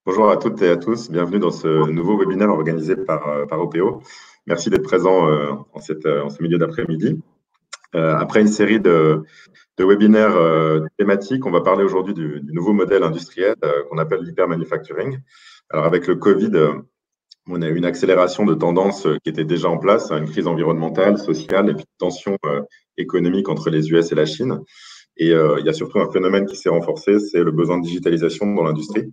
Bonjour à toutes et à tous, bienvenue dans ce nouveau webinaire organisé par OPO. Merci d'être présent en ce milieu d'après-midi. Après une série de webinaires thématiques, on va parler aujourd'hui du nouveau modèle industriel qu'on appelle l'hypermanufacturing. Alors avec le Covid, on a eu une accélération de tendances qui était déjà en place, une crise environnementale, sociale et puis une tension économique entre les US et la Chine. Et il y a surtout un phénomène qui s'est renforcé, c'est le besoin de digitalisation dans l'industrie.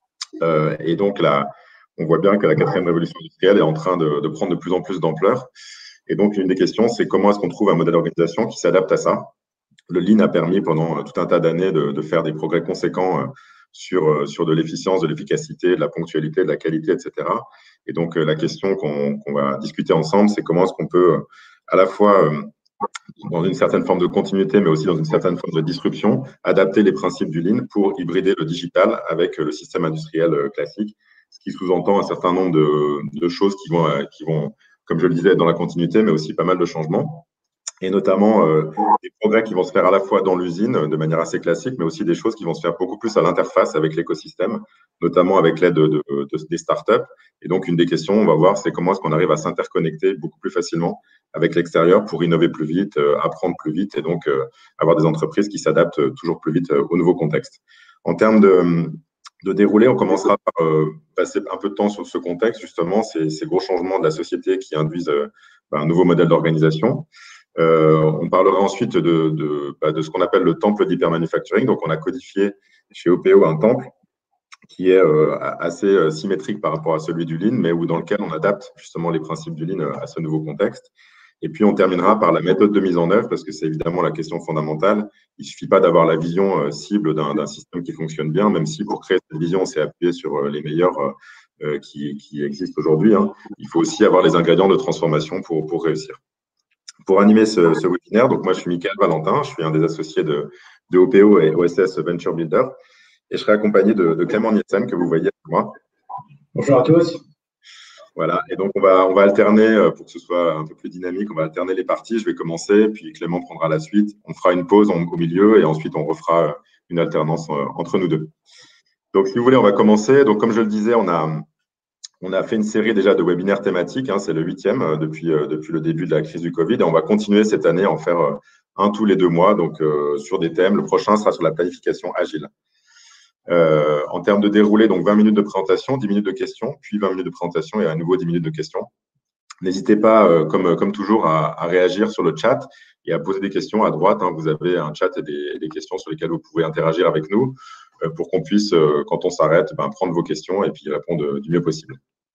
Et donc là, on voit bien que la quatrième révolution industrielle est en train de prendre de plus en plus d'ampleur. Et donc, une des questions, c'est comment est-ce qu'on trouve un modèle d'organisation qui s'adapte à ça. Le Lean a permis pendant tout un tas d'années de faire des progrès conséquents sur de l'efficience, de l'efficacité, de la ponctualité, de la qualité, etc. Et donc, la question qu'on va discuter ensemble, c'est comment est-ce qu'on peut à la fois dans une certaine forme de continuité, mais aussi dans une certaine forme de disruption, adapter les principes du Lean pour hybrider le digital avec le système industriel classique, ce qui sous-entend un certain nombre de choses qui vont, comme je le disais, être dans la continuité, mais aussi pas mal de changements. Et notamment des progrès qui vont se faire à la fois dans l'usine de manière assez classique, mais aussi des choses qui vont se faire beaucoup plus à l'interface avec l'écosystème, notamment avec l'aide des startups. Et donc, une des questions, on va voir, c'est comment est-ce qu'on arrive à s'interconnecter beaucoup plus facilement avec l'extérieur pour innover plus vite, apprendre plus vite et donc avoir des entreprises qui s'adaptent toujours plus vite au nouveau contexte. En termes de déroulé, on commencera par passer un peu de temps sur ce contexte, justement, ces gros changements de la société qui induisent un nouveau modèle d'organisation. On parlera ensuite de ce qu'on appelle le temple d'hypermanufacturing. Donc, on a codifié chez OPO un temple qui est assez symétrique par rapport à celui du Lean, mais dans lequel on adapte justement les principes du Lean à ce nouveau contexte. Et puis, on terminera par la méthode de mise en œuvre, parce que c'est évidemment la question fondamentale. Il ne suffit pas d'avoir la vision cible d'un système qui fonctionne bien, même si pour créer cette vision, on s'est appuyé sur les meilleurs qui existent aujourd'hui. Il faut aussi avoir les ingrédients de transformation pour réussir. Pour animer ce webinaire, donc moi, je suis Michael Valentin, je suis un des associés de OPO et OSS Venture Builder, et je serai accompagné de Clément Nielsen, que vous voyez avec moi. Bonjour à tous. Voilà, et donc on va alterner, pour que ce soit un peu plus dynamique, on va alterner les parties. Je vais commencer, puis Clément prendra la suite. On fera une pause au milieu et ensuite on refera une alternance entre nous deux. Donc si vous voulez, on va commencer. Donc comme je le disais, on a fait une série déjà de webinaires thématiques, c'est le 8e depuis le début de la crise du Covid, et on va continuer cette année à en faire un tous les 2 mois, donc sur des thèmes. Le prochain sera sur la planification agile. En termes de déroulé, donc 20 minutes de présentation, 10 minutes de questions, puis 20 minutes de présentation et à nouveau 10 minutes de questions. N'hésitez pas, comme toujours, à réagir sur le chat et à poser des questions à droite. Vous avez un chat et des questions sur lesquelles vous pouvez interagir avec nous pour qu'on puisse, quand on s'arrête, prendre vos questions et puis y répondre du mieux possible.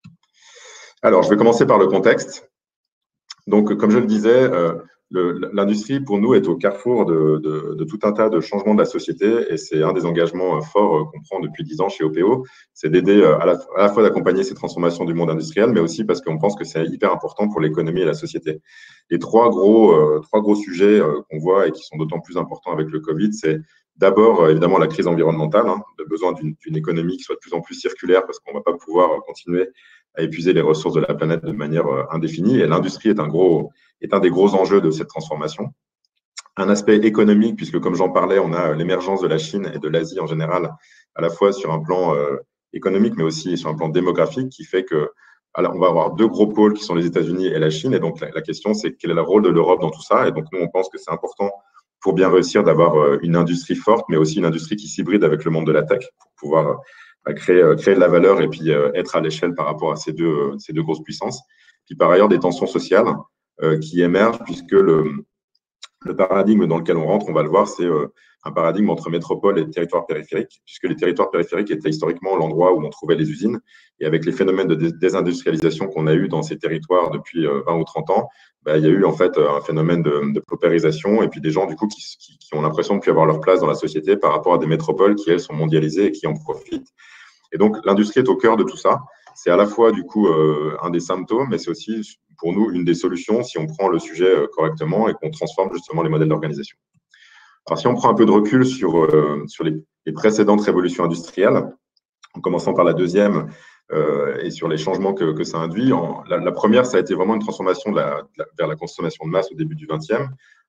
Alors, je vais commencer par le contexte. Donc, comme je le disais, l'industrie, pour nous, est au carrefour de tout un tas de changements de la société et c'est un des engagements forts qu'on prend depuis 10 ans chez OPO, c'est d'aider à la fois d'accompagner ces transformations du monde industriel, mais aussi parce qu'on pense que c'est hyper important pour l'économie et la société. Les trois gros sujets qu'on voit et qui sont d'autant plus importants avec le Covid, c'est d'abord, évidemment, la crise environnementale, le besoin d'une économie qui soit de plus en plus circulaire parce qu'on ne va pas pouvoir continuer à épuiser les ressources de la planète de manière indéfinie. Et l'industrie est un des gros enjeux de cette transformation. Un aspect économique, puisque comme j'en parlais, on a l'émergence de la Chine et de l'Asie en général, à la fois sur un plan économique, mais aussi sur un plan démographique, qui fait que on va avoir 2 gros pôles qui sont les États-Unis et la Chine. Et donc, la question, c'est quel est le rôle de l'Europe dans tout ça? Et donc, nous, on pense que c'est important pour bien réussir d'avoir une industrie forte, mais aussi une industrie qui s'hybride avec le monde de la tech pour pouvoir créer de la valeur et puis être à l'échelle par rapport à ces deux grosses puissances. Puis par ailleurs, des tensions sociales qui émergent puisque le paradigme dans lequel on rentre, on va le voir, c'est un paradigme entre métropole et territoire périphérique, puisque les territoires périphériques étaient historiquement l'endroit où on trouvait les usines. Et avec les phénomènes de désindustrialisation qu'on a eu dans ces territoires depuis 20 ou 30 ans, il y a eu en fait un phénomène de paupérisation et puis des gens du coup qui ont l'impression de ne plus avoir leur place dans la société par rapport à des métropoles qui, elles, sont mondialisées et qui en profitent. Et donc, l'industrie est au cœur de tout ça. C'est à la fois, du coup, un des symptômes, mais c'est aussi, pour nous, une des solutions si on prend le sujet correctement et qu'on transforme justement les modèles d'organisation. Alors, si on prend un peu de recul sur les précédentes révolutions industrielles, en commençant par la deuxième et sur les changements que ça induit, la première, ça a été vraiment une transformation vers la consommation de masse au début du XXe.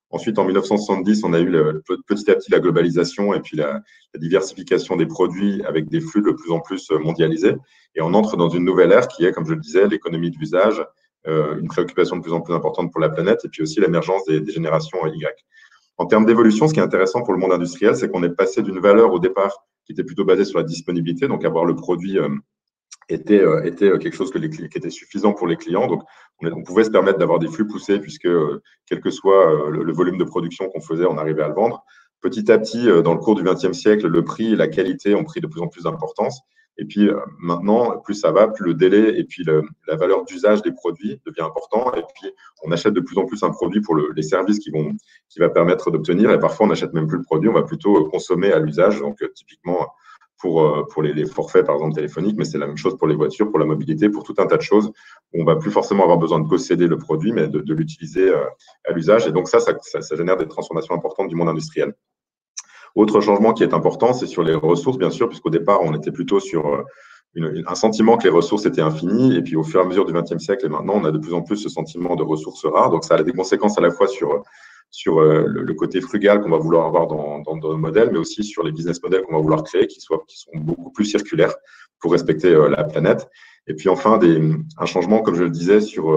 Ensuite, en 1970, on a eu petit à petit la globalisation et puis la diversification des produits avec des flux de plus en plus mondialisés. Et on entre dans une nouvelle ère qui est, comme je le disais, l'économie de l'usage, une préoccupation de plus en plus importante pour la planète et puis aussi l'émergence des générations Y. En termes d'évolution, ce qui est intéressant pour le monde industriel, c'est qu'on est passé d'une valeur au départ qui était plutôt basée sur la disponibilité, donc avoir le produit était quelque chose qui était suffisant pour les clients. Donc, on pouvait se permettre d'avoir des flux poussés puisque, quel que soit le volume de production qu'on faisait, on arrivait à le vendre. Petit à petit, dans le cours du XXe siècle, le prix et la qualité ont pris de plus en plus d'importance. Et puis maintenant, plus ça va, plus le délai et puis la valeur d'usage des produits devient important. Et puis, on achète de plus en plus un produit pour les services qui va permettre d'obtenir. Et parfois, on n'achète même plus le produit, on va plutôt consommer à l'usage. Donc, typiquement, pour les forfaits, par exemple, téléphoniques, mais c'est la même chose pour les voitures, pour la mobilité, pour tout un tas de choses où on va plus forcément avoir besoin de posséder le produit, mais de l'utiliser à l'usage. Et donc, ça génère des transformations importantes du monde industriel. Autre changement qui est important, c'est sur les ressources, bien sûr, puisqu'au départ, on était plutôt sur un sentiment que les ressources étaient infinies. Et puis, au fur et à mesure du XXe siècle et maintenant, on a de plus en plus ce sentiment de ressources rares. Donc, ça a des conséquences à la fois sur le côté frugal qu'on va vouloir avoir dans nos modèles, mais aussi sur les business models qu'on va vouloir créer, qui sont beaucoup plus circulaires pour respecter la planète. Et puis enfin, un changement, comme je le disais, sur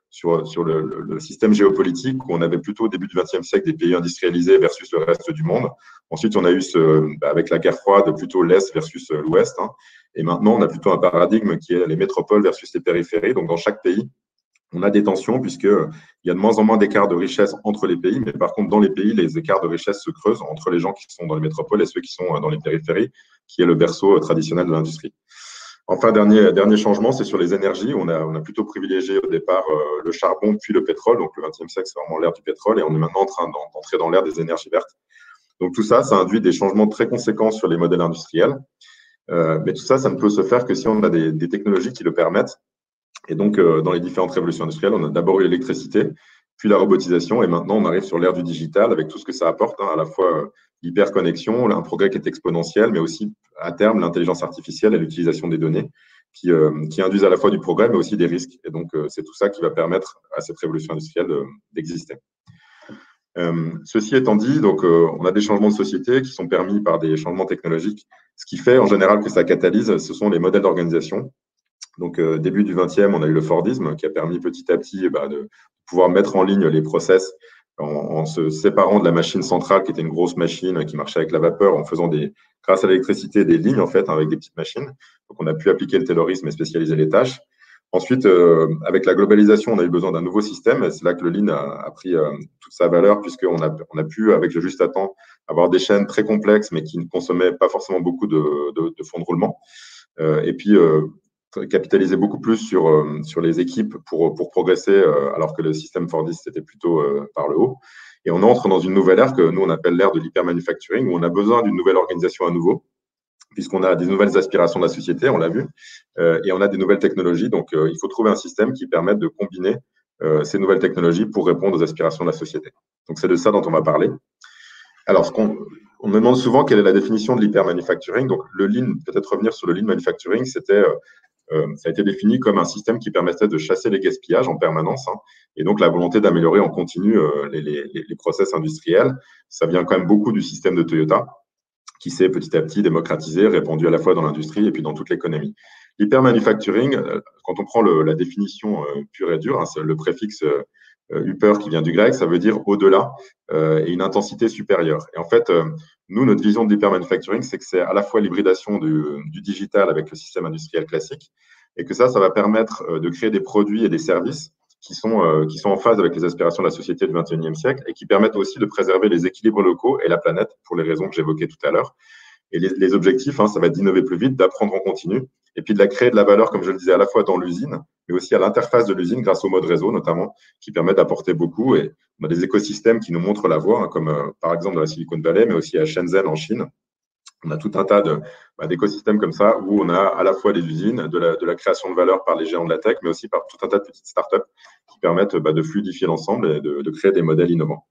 le système géopolitique, où on avait plutôt au début du XXe siècle des pays industrialisés versus le reste du monde. Ensuite, on a eu avec la guerre froide, plutôt l'Est versus l'Ouest. Et maintenant, on a plutôt un paradigme qui est les métropoles versus les périphéries. Donc, dans chaque pays, on a des tensions puisqu'il y a de moins en moins d'écarts de richesse entre les pays, mais par contre, dans les pays, les écarts de richesse se creusent entre les gens qui sont dans les métropoles et ceux qui sont dans les périphéries, qui est le berceau traditionnel de l'industrie. Enfin, dernier changement, c'est sur les énergies. On a plutôt privilégié au départ le charbon puis le pétrole. Donc, le XXe siècle, c'est vraiment l'ère du pétrole et on est maintenant en train d'entrer dans l'ère des énergies vertes. Donc, tout ça, ça induit des changements très conséquents sur les modèles industriels. Mais tout ça, ça ne peut se faire que si on a des technologies qui le permettent. Et donc, dans les différentes révolutions industrielles, on a d'abord eu l'électricité, puis la robotisation, et maintenant, on arrive sur l'ère du digital avec tout ce que ça apporte, à la fois l'hyperconnexion, un progrès qui est exponentiel, mais aussi, à terme, l'intelligence artificielle et l'utilisation des données qui induisent à la fois du progrès, mais aussi des risques. Et donc, c'est tout ça qui va permettre à cette révolution industrielle d'exister. Ceci étant dit, donc, on a des changements de société qui sont permis par des changements technologiques. Ce qui fait, en général, que ça catalyse, ce sont les modèles d'organisation. Donc, début du 20e, on a eu le Fordisme qui a permis petit à petit de pouvoir mettre en ligne les process en se séparant de la machine centrale qui était une grosse machine qui marchait avec la vapeur, en faisant grâce à l'électricité des lignes en fait, avec des petites machines. Donc, on a pu appliquer le taylorisme et spécialiser les tâches. Ensuite, avec la globalisation, on a eu besoin d'un nouveau système et c'est là que le Lean a pris toute sa valeur puisqu'on a pu, avec le juste à temps, avoir des chaînes très complexes mais qui ne consommaient pas forcément beaucoup de fonds de roulement. Et puis, capitaliser beaucoup plus sur les équipes pour progresser, alors que le système Fordiste, c'était plutôt par le haut. Et on entre dans une nouvelle ère que nous, on appelle l'ère de l'hypermanufacturing, où on a besoin d'une nouvelle organisation à nouveau, puisqu'on a des nouvelles aspirations de la société, on l'a vu, et on a des nouvelles technologies. Donc, il faut trouver un système qui permette de combiner ces nouvelles technologies pour répondre aux aspirations de la société. Donc, c'est de ça dont on va parler. Alors, on me demande souvent quelle est la définition de l'hypermanufacturing. Donc, le Lean, peut-être revenir sur le Lean Manufacturing, ça a été défini comme un système qui permettait de chasser les gaspillages en permanence, et donc la volonté d'améliorer en continu les process industriels. Ça vient quand même beaucoup du système de Toyota, qui s'est petit à petit démocratisé, répandu à la fois dans l'industrie et puis dans toute l'économie. L'hypermanufacturing, quand on prend la définition pure et dure, c'est le préfixe hyper qui vient du grec, ça veut dire au-delà et une intensité supérieure. Et en fait, nous, notre vision de l'hypermanufacturing, c'est que c'est à la fois l'hybridation du digital avec le système industriel classique et que ça va permettre de créer des produits et des services qui sont en phase avec les aspirations de la société du XXIe siècle et qui permettent aussi de préserver les équilibres locaux et la planète pour les raisons que j'évoquais tout à l'heure. Et les objectifs, ça va être d'innover plus vite, d'apprendre en continu et puis de créer de la valeur, comme je le disais, à la fois dans l'usine, mais aussi à l'interface de l'usine grâce au mode réseau notamment, qui permet d'apporter beaucoup. Et on a des écosystèmes qui nous montrent la voie, comme par exemple dans la Silicon Valley, mais aussi à Shenzhen en Chine. On a tout un tas d'écosystèmes comme ça où on a à la fois des usines, de la création de valeur par les géants de la tech, mais aussi par tout un tas de petites startups qui permettent de fluidifier l'ensemble et de créer des modèles innovants.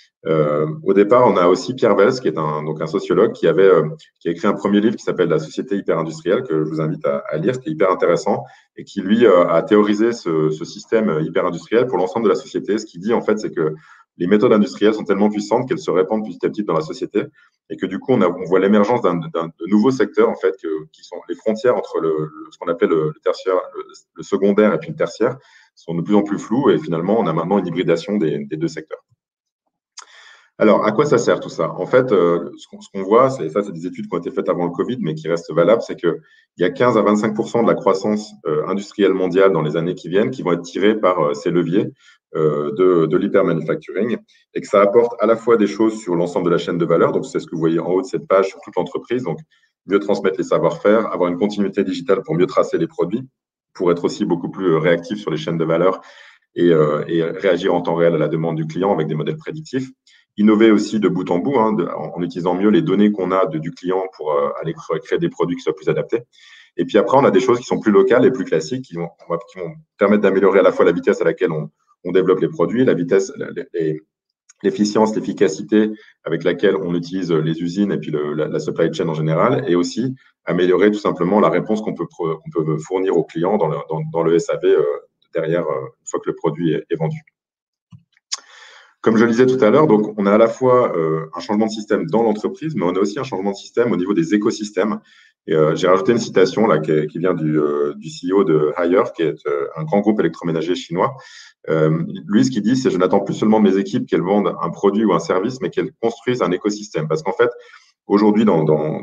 Au départ, on a aussi Pierre Wells, qui est un sociologue, qui a écrit un premier livre qui s'appelle La société hyper-industrielle, que je vous invite à lire, qui est hyper intéressant, et qui, lui, a théorisé ce système hyper-industriel pour l'ensemble de la société. Ce qu'il dit, en fait, c'est que les méthodes industrielles sont tellement puissantes qu'elles se répandent petit à petit dans la société et que du coup, on voit l'émergence de nouveaux secteurs en fait, qui sont les frontières entre ce qu'on appelle le tertiaire, le secondaire et puis le tertiaire sont de plus en plus floues et finalement, on a maintenant une hybridation des deux secteurs. Alors, à quoi ça sert tout ça? En fait, ce qu'on voit, c'est des études qui ont été faites avant le Covid, mais qui restent valables, c'est qu'il y a 15 à 25% de la croissance industrielle mondiale dans les années qui viennent qui vont être tirés par ces leviers de l'hypermanufacturing et que ça apporte à la fois des choses sur l'ensemble de la chaîne de valeur, donc c'est ce que vous voyez en haut de cette page sur toute l'entreprise, donc mieux transmettre les savoir-faire, avoir une continuité digitale pour mieux tracer les produits, pour être aussi beaucoup plus réactif sur les chaînes de valeur et réagir en temps réel à la demande du client avec des modèles prédictifs. Innover aussi de bout en bout, en utilisant mieux les données qu'on a du client pour aller créer des produits qui soient plus adaptés. Et puis après, on a des choses qui sont plus locales et plus classiques qui vont permettre d'améliorer à la fois la vitesse à laquelle on développe les produits, la vitesse, l'efficience, l'efficacité avec laquelle on utilise les usines et puis la supply chain en général, et aussi améliorer tout simplement la réponse qu'on peut fournir aux clients dans le SAV derrière, une fois que le produit est vendu. Comme je le disais tout à l'heure, donc on a à la fois un changement de système dans l'entreprise, mais on a aussi un changement de système au niveau des écosystèmes. Et j'ai rajouté une citation là qui vient du CEO de Haier, qui est un grand groupe électroménager chinois. Lui, ce qu'il dit, c'est: je n'attends plus seulement de mes équipes qu'elles vendent un produit ou un service, mais qu'elles construisent un écosystème. Parce qu'en fait, aujourd'hui, dans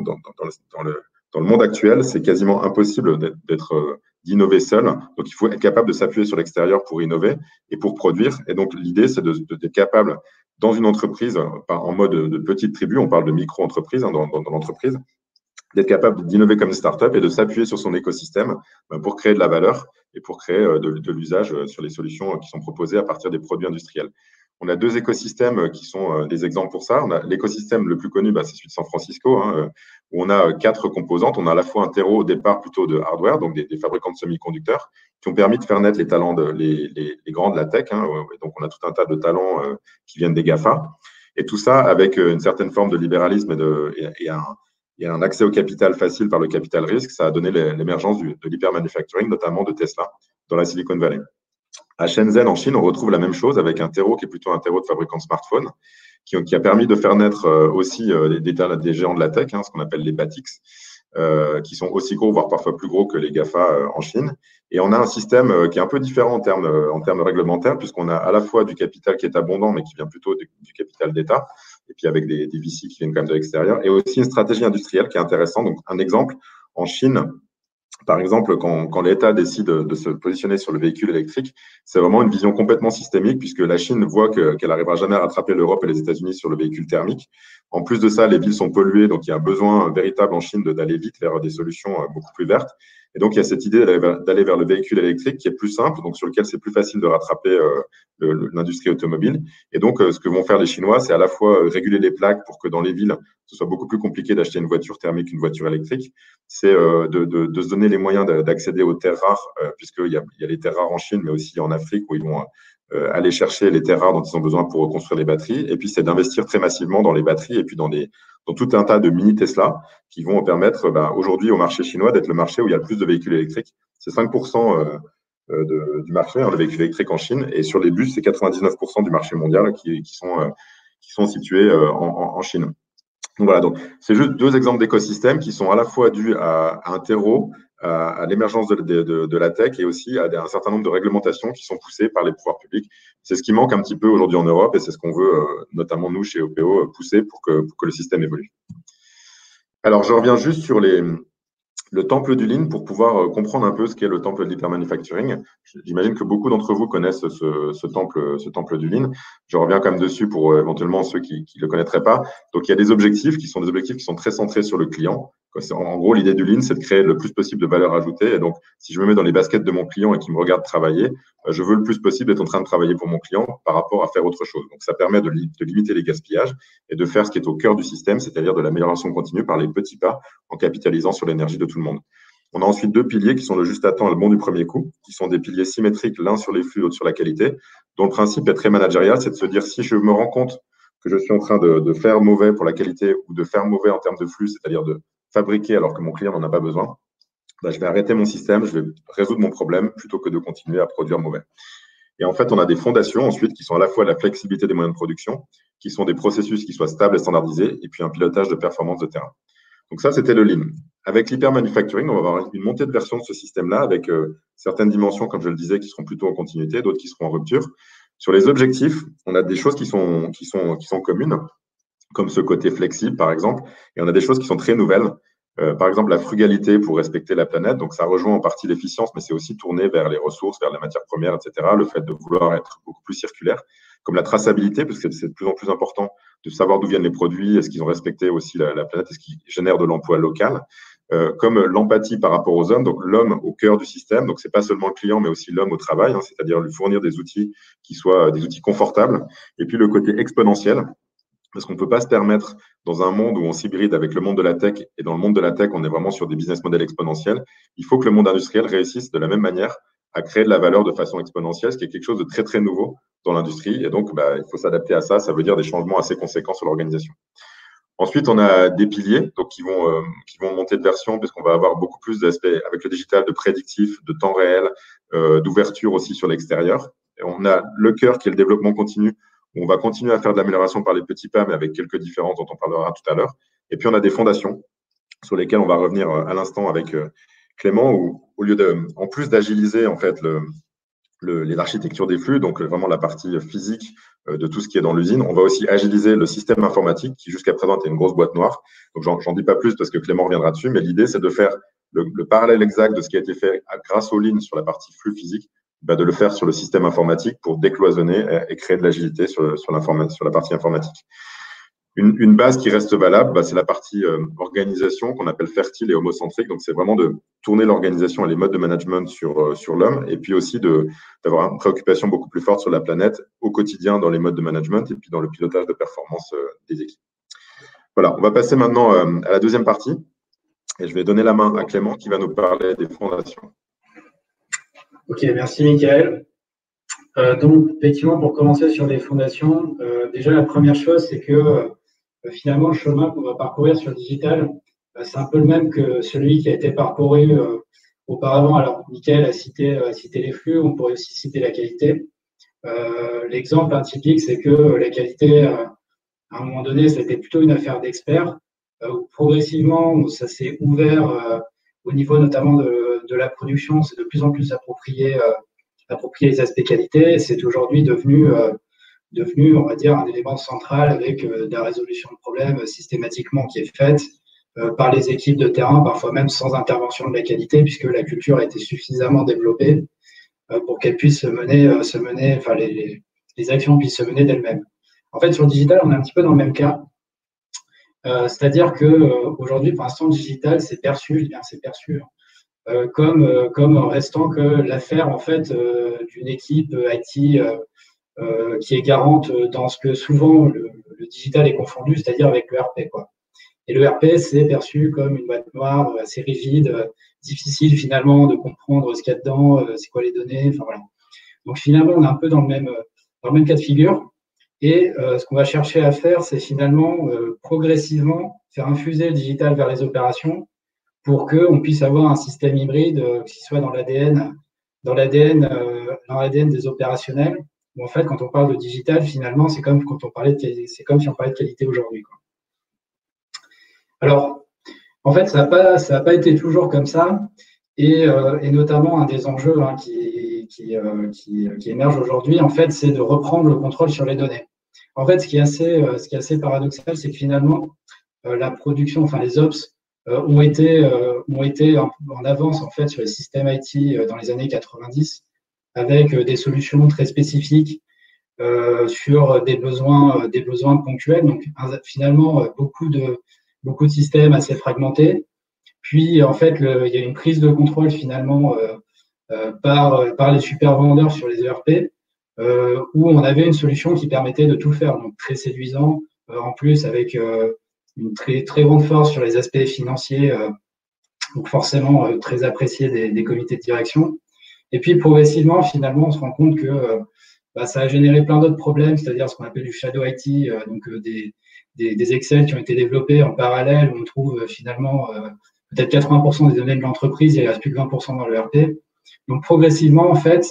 le monde actuel, c'est quasiment impossible d'innover seul. Donc, il faut être capable de s'appuyer sur l'extérieur pour innover et pour produire. Et donc, l'idée, c'est d'être capable, dans une entreprise, en mode de petite tribu, on parle de micro-entreprise dans l'entreprise, d'être capable d'innover comme une startup et de s'appuyer sur son écosystème pour créer de la valeur et pour créer de l'usage sur les solutions qui sont proposées à partir des produits industriels. On a deux écosystèmes qui sont des exemples pour ça. On a l'écosystème le plus connu, c'est celui de San Francisco, où on a 4 composantes. On a à la fois un terreau au départ plutôt de hardware, donc des fabricants de semi-conducteurs, qui ont permis de faire naître les talents, les grands de la tech. Donc, on a tout un tas de talents qui viennent des GAFA. Et tout ça avec une certaine forme de libéralisme et un accès au capital facile par le capital risque. Ça a donné l'émergence de l'hypermanufacturing, notamment de Tesla, dans la Silicon Valley. À Shenzhen, en Chine, on retrouve la même chose avec un terreau qui est plutôt un terreau de fabricants de smartphones, qui a permis de faire naître aussi des géants de la tech, ce qu'on appelle les BATX, qui sont aussi gros, voire parfois plus gros que les GAFA en Chine. Et on a un système qui est un peu différent en termes réglementaires, puisqu'on a à la fois du capital qui est abondant, mais qui vient plutôt du capital d'État, et puis avec des VC qui viennent quand même de l'extérieur, et aussi une stratégie industrielle qui est intéressante. Donc, un exemple, en Chine, par exemple, quand l'État décide de se positionner sur le véhicule électrique, c'est vraiment une vision complètement systémique, puisque la Chine voit qu'elle n'arrivera jamais à rattraper l'Europe et les États-Unis sur le véhicule thermique. En plus de ça, les villes sont polluées, donc il y a un besoin véritable en Chine d'aller vite vers des solutions beaucoup plus vertes. Et donc, il y a cette idée d'aller vers le véhicule électrique qui est plus simple, donc sur lequel c'est plus facile de rattraper l'industrie automobile. Et donc, ce que vont faire les Chinois, c'est à la fois réguler les plaques pour que dans les villes, ce soit beaucoup plus compliqué d'acheter une voiture thermique qu'une voiture électrique. C'est de se donner les moyens d'accéder aux terres rares, puisqu'il y a les terres rares en Chine, mais aussi en Afrique, où ils vont aller chercher les terres rares dont ils ont besoin pour construire les batteries. Et puis, c'est d'investir très massivement dans les batteries et puis dans tout un tas de mini Tesla qui vont permettre aujourd'hui au marché chinois d'être le marché où il y a le plus de véhicules électriques. C'est 5% du marché, le véhicule électrique en Chine. Et sur les bus, c'est 99% du marché mondial qui sont situés en Chine. Donc voilà, c'est juste 2 exemples d'écosystèmes qui sont à la fois dus à un terreau, à l'émergence de la tech et aussi à un certain nombre de réglementations qui sont poussées par les pouvoirs publics. C'est ce qui manque un petit peu aujourd'hui en Europe et c'est ce qu'on veut, notamment nous chez OPO, pousser pour que le système évolue. Alors, je reviens juste sur le temple du Lean pour pouvoir comprendre un peu ce qu'est le temple de l'hypermanufacturing. J'imagine que beaucoup d'entre vous connaissent ce temple du Lean. Je reviens quand même dessus pour éventuellement ceux qui ne le connaîtraient pas. Donc, il y a des objectifs qui sont très centrés sur le client. En gros, l'idée du Lean, c'est de créer le plus possible de valeur ajoutée. Et donc, si je me mets dans les baskets de mon client et qu'il me regarde travailler, je veux le plus possible être en train de travailler pour mon client par rapport à faire autre chose. Donc, ça permet de limiter les gaspillages et de faire ce qui est au cœur du système, c'est-à-dire de l'amélioration continue par les petits pas en capitalisant sur l'énergie de tout le monde. On a ensuite 2 piliers qui sont le juste à temps et le bon du premier coup, qui sont des piliers symétriques, l'un sur les flux, l'autre sur la qualité, dont le principe est très managérial, c'est de se dire si je me rends compte que je suis en train de faire mauvais pour la qualité ou de faire mauvais en termes de flux, c'est-à-dire de fabriquer alors que mon client n'en a pas besoin, je vais arrêter mon système, je vais résoudre mon problème plutôt que de continuer à produire mauvais. Et en fait, on a des fondations ensuite qui sont à la fois la flexibilité des moyens de production, qui sont des processus qui soient stables et standardisés, et puis un pilotage de performance de terrain. Donc ça, c'était le Lean. Avec l'hyper-manufacturing, on va avoir une montée de version de ce système-là avec certaines dimensions, comme je le disais, qui seront plutôt en continuité, d'autres qui seront en rupture. Sur les objectifs, on a des choses qui sont communes, comme ce côté flexible, par exemple, et on a des choses qui sont très nouvelles. Par exemple, la frugalité pour respecter la planète. Donc, ça rejoint en partie l'efficience, mais c'est aussi tourné vers les ressources, vers les matières premières, etc. Le fait de vouloir être beaucoup plus circulaire, comme la traçabilité, parce que c'est de plus en plus important de savoir d'où viennent les produits, est-ce qu'ils ont respecté aussi la planète, est-ce qu'ils génèrent de l'emploi local, comme l'empathie par rapport aux hommes, donc l'homme au cœur du système. Donc, c'est pas seulement le client, mais aussi l'homme au travail, c'est-à-dire lui fournir des outils qui soient des outils confortables. Et puis, le côté exponentiel. Parce qu'on ne peut pas se permettre, dans un monde où on s'hybride avec le monde de la tech, et dans le monde de la tech, on est vraiment sur des business models exponentiels, il faut que le monde industriel réussisse de la même manière à créer de la valeur de façon exponentielle, ce qui est quelque chose de très, très nouveau dans l'industrie. Et donc, il faut s'adapter à ça. Ça veut dire des changements assez conséquents sur l'organisation. Ensuite, on a des piliers donc, qui vont monter de version, puisqu'on va avoir beaucoup plus d'aspects avec le digital, de prédictif, de temps réel, d'ouverture aussi sur l'extérieur. Et on a le cœur qui est le développement continu. On va continuer à faire de l'amélioration par les petits pas, mais avec quelques différences dont on parlera tout à l'heure. Et puis, on a des fondations sur lesquelles on va revenir à l'instant avec Clément, où au lieu en plus d'agiliser en fait l'architecture des flux, donc vraiment la partie physique de tout ce qui est dans l'usine, on va aussi agiliser le système informatique qui jusqu'à présent était une grosse boîte noire. Donc, j'en dis pas plus parce que Clément reviendra dessus, mais l'idée, c'est de faire le parallèle exact de ce qui a été fait grâce aux lignes sur la partie flux physique, de le faire sur le système informatique pour décloisonner et créer de l'agilité sur la partie informatique. Une base qui reste valable, c'est la partie organisation qu'on appelle fertile et homocentrique. Donc, c'est vraiment de tourner l'organisation et les modes de management sur l'homme, et puis aussi d'avoir une préoccupation beaucoup plus forte sur la planète au quotidien dans les modes de management et puis dans le pilotage de performance des équipes. Voilà, on va passer maintenant à la deuxième partie, et je vais donner la main à Clément qui va nous parler des fondations. Ok, merci Michael. Donc, effectivement, pour commencer sur les fondations, déjà la première chose, c'est que finalement, le chemin qu'on va parcourir sur le digital, c'est un peu le même que celui qui a été parcouru auparavant. Alors, Michael a cité les flux, on pourrait aussi citer la qualité. L'exemple typique, c'est que la qualité, à un moment donné, c'était plutôt une affaire d'experts. Progressivement, ça s'est ouvert au niveau notamment de la production, c'est de plus en plus approprié les aspects qualité. C'est aujourd'hui devenu, on va dire, un élément central avec de la résolution de problèmes systématiquement qui est faite par les équipes de terrain, parfois même sans intervention de la qualité, puisque la culture a été suffisamment développée pour qu'elle puisse se mener, enfin les actions puissent se mener d'elles-mêmes. En fait, sur le digital, on est un petit peu dans le même cas. C'est-à-dire qu'aujourd'hui, pour l'instant, le digital, c'est perçu, comme restant que l'affaire en fait d'une équipe IT qui est garante dans ce que souvent le digital est confondu, c'est-à-dire avec le RP, quoi. Et le RP, c'est perçu comme une boîte noire assez rigide, difficile finalement de comprendre ce qu'il y a dedans, c'est quoi les données, enfin voilà. Donc finalement, on est un peu dans le même cas de figure. Et ce qu'on va chercher à faire, c'est finalement progressivement faire infuser le digital vers les opérations pour qu'on puisse avoir un système hybride qui soit dans l'ADN des opérationnels. Où en fait, quand on parle de digital, finalement, c'est comme si on parlait de qualité aujourd'hui, quoi. Alors, en fait, ça n'a pas été toujours comme ça, et notamment un des enjeux qui émerge aujourd'hui, en fait, c'est de reprendre le contrôle sur les données. En fait, ce qui est assez paradoxal, c'est que finalement, la production, enfin les ops, ont été en avance en fait sur les systèmes IT dans les années 90, avec des solutions très spécifiques sur des besoins ponctuels. Donc finalement, beaucoup de systèmes assez fragmentés. Puis en fait, il y a une prise de contrôle finalement par les super vendeurs sur les ERP. Où on avait une solution qui permettait de tout faire, donc très séduisant, en plus avec une très, très grande force sur les aspects financiers, donc forcément très apprécié des comités de direction. Et puis progressivement, finalement, on se rend compte que ça a généré plein d'autres problèmes, c'est-à-dire ce qu'on appelle du shadow IT, donc des Excel qui ont été développés en parallèle, où on trouve finalement peut-être 80% des données de l'entreprise, il ne reste plus que 20% dans le RP. Donc progressivement, en fait,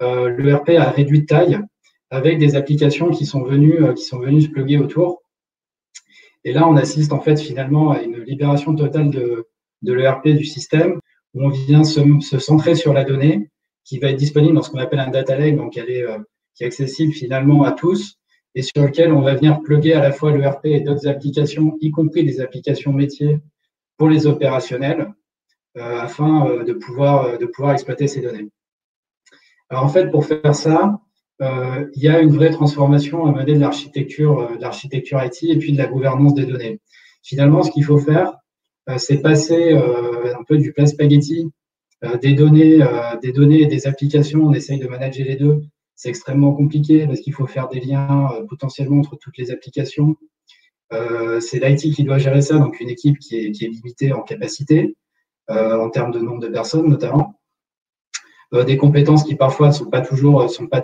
l'ERP a réduit de taille avec des applications qui sont venues se plugger autour. Et là, on assiste en fait finalement à une libération totale de l'ERP du système, où on vient se centrer sur la donnée qui va être disponible dans ce qu'on appelle un data lake, donc qui est accessible finalement à tous, et sur lequel on va venir plugger à la fois l'ERP et d'autres applications, y compris des applications métiers pour les opérationnels, afin de pouvoir exploiter ces données. Alors en fait, pour faire ça, il y a une vraie transformation à mener de l'architecture IT et puis de la gouvernance des données. Finalement, ce qu'il faut faire, c'est passer un peu du plat spaghetti des données et des applications. On essaye de manager les deux. C'est extrêmement compliqué parce qu'il faut faire des liens potentiellement entre toutes les applications. C'est l'IT qui doit gérer ça, donc une équipe qui est limitée en capacité, en termes de nombre de personnes notamment. Des compétences qui parfois ne sont pas toujours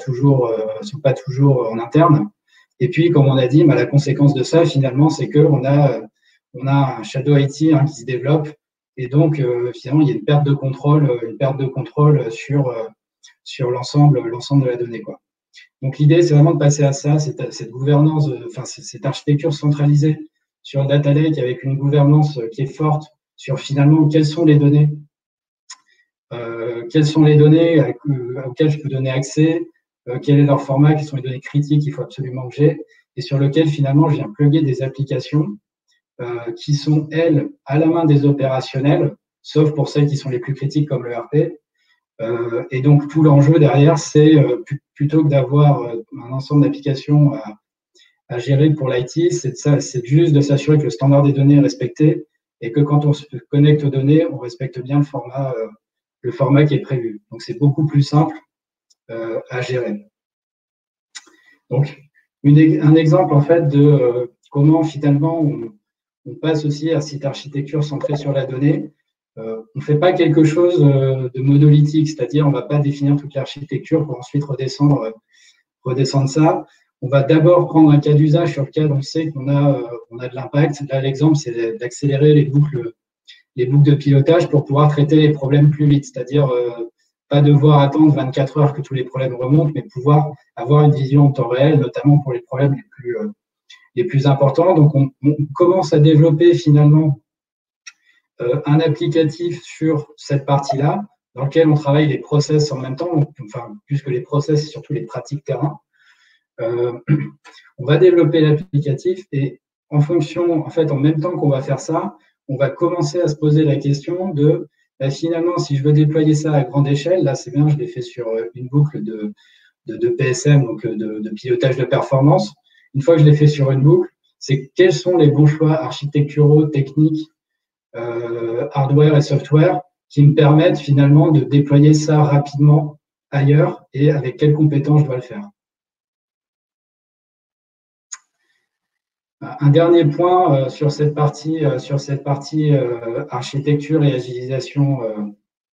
en interne. Et puis, comme on a dit, la conséquence de ça, finalement, c'est qu'on a un shadow IT qui se développe. Et donc, finalement, il y a une perte de contrôle sur l'ensemble de la donnée, quoi. Donc, l'idée, c'est vraiment de passer à ça, cette gouvernance, cette architecture centralisée sur le data lake avec une gouvernance qui est forte sur finalement quelles sont les données auxquelles je peux donner accès, quel est leur format, quels sont les données critiques qu'il faut absolument que j'ai, et sur lequel finalement je viens plugger des applications qui sont, elles, à la main des opérationnels, sauf pour celles qui sont les plus critiques comme le RP. Et donc tout l'enjeu derrière, c'est plutôt que d'avoir un ensemble d'applications à gérer pour l'IT, c'est juste de s'assurer que le standard des données est respecté et que quand on se connecte aux données, on respecte bien le format qui est prévu. Donc, c'est beaucoup plus simple à gérer. Donc, un exemple, en fait, de comment, finalement, on passe aussi à cette architecture centrée sur la donnée. On ne fait pas quelque chose de monolithique, c'est-à-dire on ne va pas définir toute l'architecture pour ensuite redescendre ça. On va d'abord prendre un cas d'usage sur lequel on sait qu'on a de l'impact. Là, l'exemple, c'est d'accélérer les boucles de pilotage pour pouvoir traiter les problèmes plus vite, c'est-à-dire pas devoir attendre 24 heures que tous les problèmes remontent, mais pouvoir avoir une vision en temps réel, notamment pour les problèmes les plus importants. Donc, on commence à développer finalement un applicatif sur cette partie-là, dans lequel on travaille les process en même temps, enfin, plus que les process, surtout les pratiques terrain. On va développer l'applicatif et en même temps qu'on va faire ça, on va commencer à se poser la question de finalement, si je veux déployer ça à grande échelle, là c'est bien, je l'ai fait sur une boucle de PSM, donc de pilotage de performance. Une fois que je l'ai fait sur une boucle, c'est quels sont les bons choix architecturaux, techniques, hardware et software qui me permettent finalement de déployer ça rapidement ailleurs et avec quelles compétences je dois le faire. Un dernier point sur cette partie architecture et agilisation,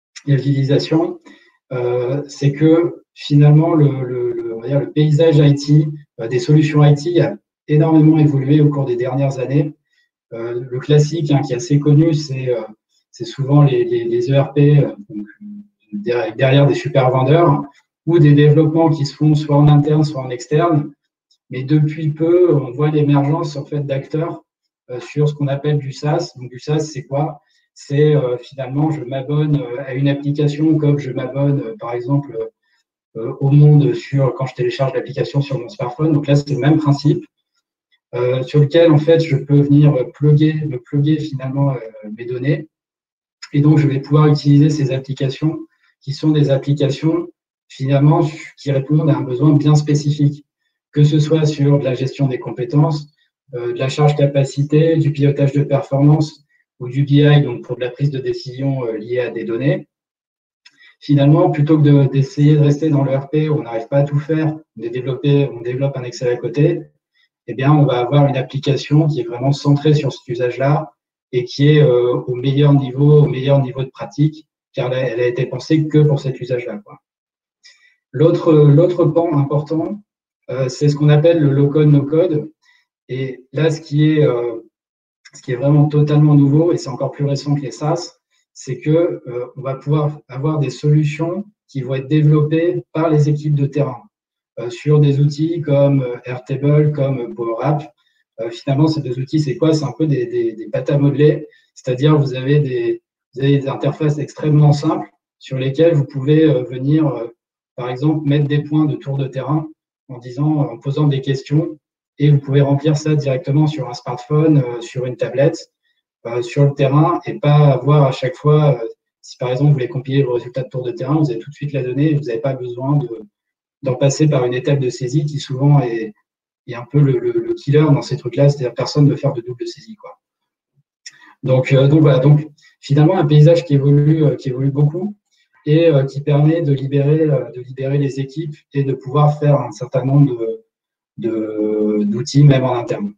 c'est que finalement le paysage IT, des solutions IT a énormément évolué au cours des dernières années. Le classique qui est assez connu, c'est souvent les ERP derrière des super vendeurs ou des développements qui se font soit en interne, soit en externe. Mais depuis peu, on voit l'émergence en fait d'acteurs sur ce qu'on appelle du SaaS. Donc du SaaS, c'est quoi? C'est finalement, je m'abonne à une application comme je m'abonne, par exemple, au Monde quand je télécharge l'application sur mon smartphone. Donc là, c'est le même principe sur lequel en fait, je peux venir me plugger finalement mes données. Et donc, je vais pouvoir utiliser ces applications qui sont des applications finalement qui répondent à un besoin bien spécifique, que ce soit sur de la gestion des compétences, de la charge capacité, du pilotage de performance ou du BI, donc pour de la prise de décision liée à des données. Finalement, plutôt que d'essayer de rester dans l'ERP où on n'arrive pas à tout faire, on développe un Excel à côté, eh bien, on va avoir une application qui est vraiment centrée sur cet usage-là et qui est au meilleur niveau de pratique, car elle a été pensée que pour cet usage-là. L'autre pan important, c'est ce qu'on appelle le low-code, no-code. Et là, ce qui est vraiment totalement nouveau, et c'est encore plus récent que les SaaS, c'est que on va pouvoir avoir des solutions qui vont être développés par les équipes de terrain sur des outils comme Airtable, comme Power App. Finalement, ces deux outils, c'est quoi? C'est un peu des pâtes à modeler, c'est-à-dire vous avez des interfaces extrêmement simples sur lesquelles vous pouvez venir, par exemple, mettre des points de tour de terrain en posant des questions, et vous pouvez remplir ça directement sur un smartphone, sur une tablette, sur le terrain, et pas avoir à chaque fois, si par exemple vous voulez compiler le résultat de tour de terrain, vous avez tout de suite la donnée et vous n'avez pas besoin d'en passer par une étape de saisie qui souvent est un peu le killer dans ces trucs-là, c'est-à-dire personne ne veut faire de double saisie, quoi. Donc voilà, donc finalement un paysage qui évolue beaucoup et qui permet de libérer les équipes et de pouvoir faire un certain nombre d'outils, même en interne.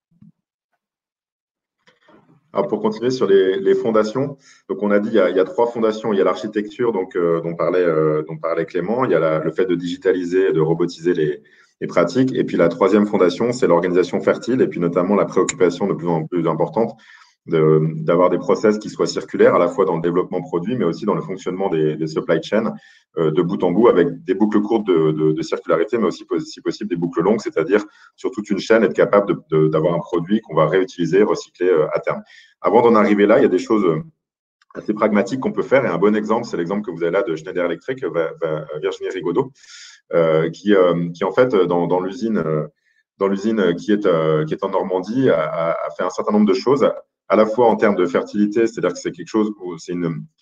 Alors pour continuer sur les fondations, donc on a dit il y a trois fondations. Il y a l'architecture dont parlait Clément, il y a le fait de digitaliser et de robotiser les pratiques, et puis la troisième fondation, c'est l'organisation fertile, et puis notamment la préoccupation de plus en plus importante d'avoir des process qui soient circulaires, à la fois dans le développement produit, mais aussi dans le fonctionnement des supply chains de bout en bout, avec des boucles courtes de circularité, mais aussi, si possible, des boucles longues, c'est-à-dire sur toute une chaîne, être capable d'avoir un produit qu'on va réutiliser, recycler à terme. Avant d'en arriver là, il y a des choses assez pragmatiques qu'on peut faire, et un bon exemple, c'est l'exemple que vous avez là de Schneider Electric, Virginie Rigaudot, qui en fait, dans l'usine qui est en Normandie, a fait un certain nombre de choses, à la fois en termes de fertilité, c'est-à-dire que c'est quelque chose où c'est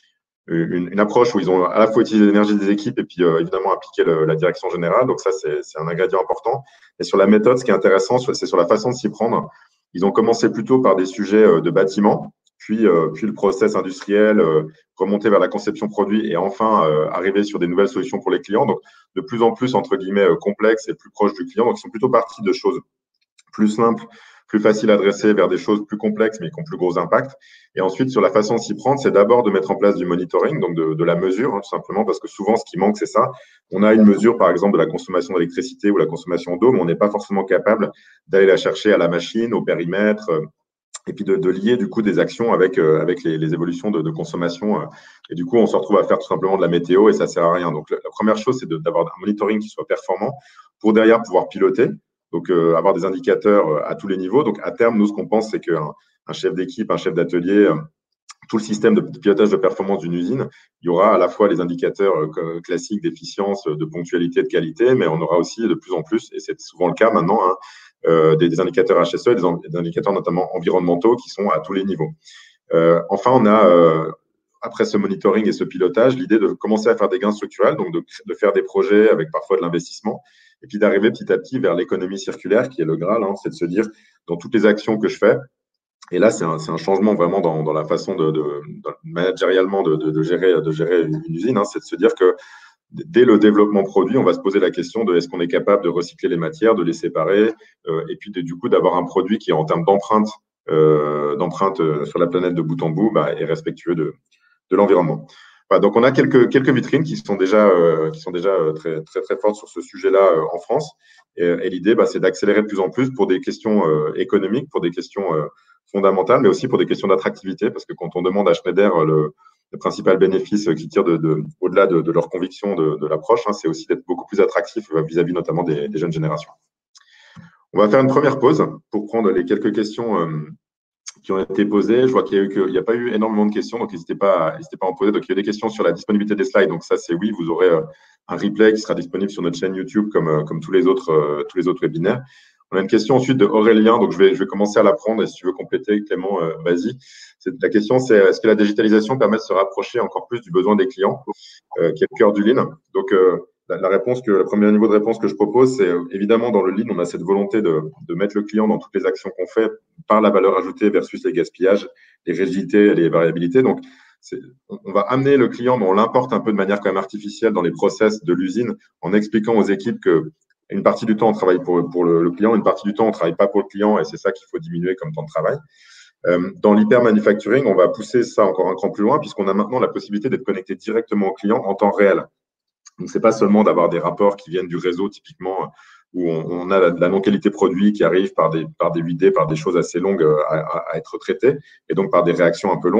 une approche où ils ont à la fois utilisé l'énergie des équipes et puis évidemment appliqué la direction générale. Donc ça, c'est un ingrédient important. Et sur la méthode, ce qui est intéressant, c'est sur la façon de s'y prendre. Ils ont commencé plutôt par des sujets de bâtiment, puis le process industriel, remonter vers la conception produit et enfin arriver sur des nouvelles solutions pour les clients. Donc de plus en plus, entre guillemets, complexes et plus proches du client. Donc ils sont plutôt partis de choses plus simples, plus faciles à adresser vers des choses plus complexes mais qui ont plus gros impact. Et ensuite, sur la façon de s'y prendre, c'est d'abord de mettre en place du monitoring, donc de la mesure, tout simplement, parce que souvent, ce qui manque, c'est ça. On a une mesure, par exemple, de la consommation d'électricité ou la consommation d'eau, mais on n'est pas forcément capable d'aller la chercher à la machine, au périmètre, et puis de lier du coup des actions avec les évolutions de consommation. Et du coup, on se retrouve à faire tout simplement de la météo et ça ne sert à rien. Donc, la première chose, c'est d'avoir un monitoring qui soit performant pour derrière pouvoir piloter. Donc, avoir des indicateurs à tous les niveaux. Donc, à terme, nous, ce qu'on pense, c'est qu'un chef d'équipe, un chef d'atelier, tout le système de pilotage de performance d'une usine, il y aura à la fois les indicateurs classiques d'efficience, de ponctualité, de qualité, mais on aura aussi de plus en plus, et c'est souvent le cas maintenant, des indicateurs HSE, des indicateurs notamment environnementaux qui sont à tous les niveaux. Enfin, on a, après ce monitoring et ce pilotage, l'idée de commencer à faire des gains structurels, donc de faire des projets avec parfois de l'investissement, et puis d'arriver petit à petit vers l'économie circulaire, qui est le Graal, c'est de se dire, dans toutes les actions que je fais, et là, c'est un changement vraiment dans la façon managérialement de gérer une usine, c'est de se dire que dès le développement produit, on va se poser la question de est-ce qu'on est capable de recycler les matières, de les séparer, et puis du coup d'avoir un produit qui, en termes d'empreinte sur la planète de bout en bout, est respectueux de l'environnement. Voilà, donc on a quelques vitrines qui sont déjà très, très, très fortes sur ce sujet-là en France. Et l'idée, c'est d'accélérer de plus en plus pour des questions économiques, pour des questions fondamentales, mais aussi pour des questions d'attractivité, parce que quand on demande à Schneider le principal bénéfice qu'ils tirent au-delà de leur conviction de l'approche, c'est aussi d'être beaucoup plus attractif vis-à-vis notamment des jeunes générations. On va faire une première pause pour prendre les quelques questions qui ont été posées. Je vois qu'il n'y a pas eu énormément de questions, donc n'hésitez pas à en poser. Donc, il y a des questions sur la disponibilité des slides. Donc, ça, c'est oui, vous aurez un replay qui sera disponible sur notre chaîne YouTube comme tous les autres webinaires. On a une question ensuite de Aurélien, donc je vais commencer à la prendre et si tu veux compléter, Clément, vas-y. La question, c'est est-ce que la digitalisation permet de se rapprocher encore plus du besoin des clients, qui est le cœur du Lean? Donc, le premier niveau de réponse que je propose, c'est évidemment dans le Lean, on a cette volonté de mettre le client dans toutes les actions qu'on fait par la valeur ajoutée versus les gaspillages, les rigidités et les variabilités. Donc, on va amener le client, mais on l'importe un peu de manière quand même artificielle dans les process de l'usine en expliquant aux équipes que une partie du temps, on travaille pour le client, une partie du temps, on ne travaille pas pour le client et c'est ça qu'il faut diminuer comme temps de travail. Dans l'hyper-manufacturing, on va pousser ça encore un cran plus loin puisqu'on a maintenant la possibilité d'être connecté directement au client en temps réel. Donc, ce n'est pas seulement d'avoir des rapports qui viennent du réseau, typiquement, où on a la non-qualité produit qui arrive par des UD, par des choses assez longues à être traitées, et donc par des réactions un peu longues.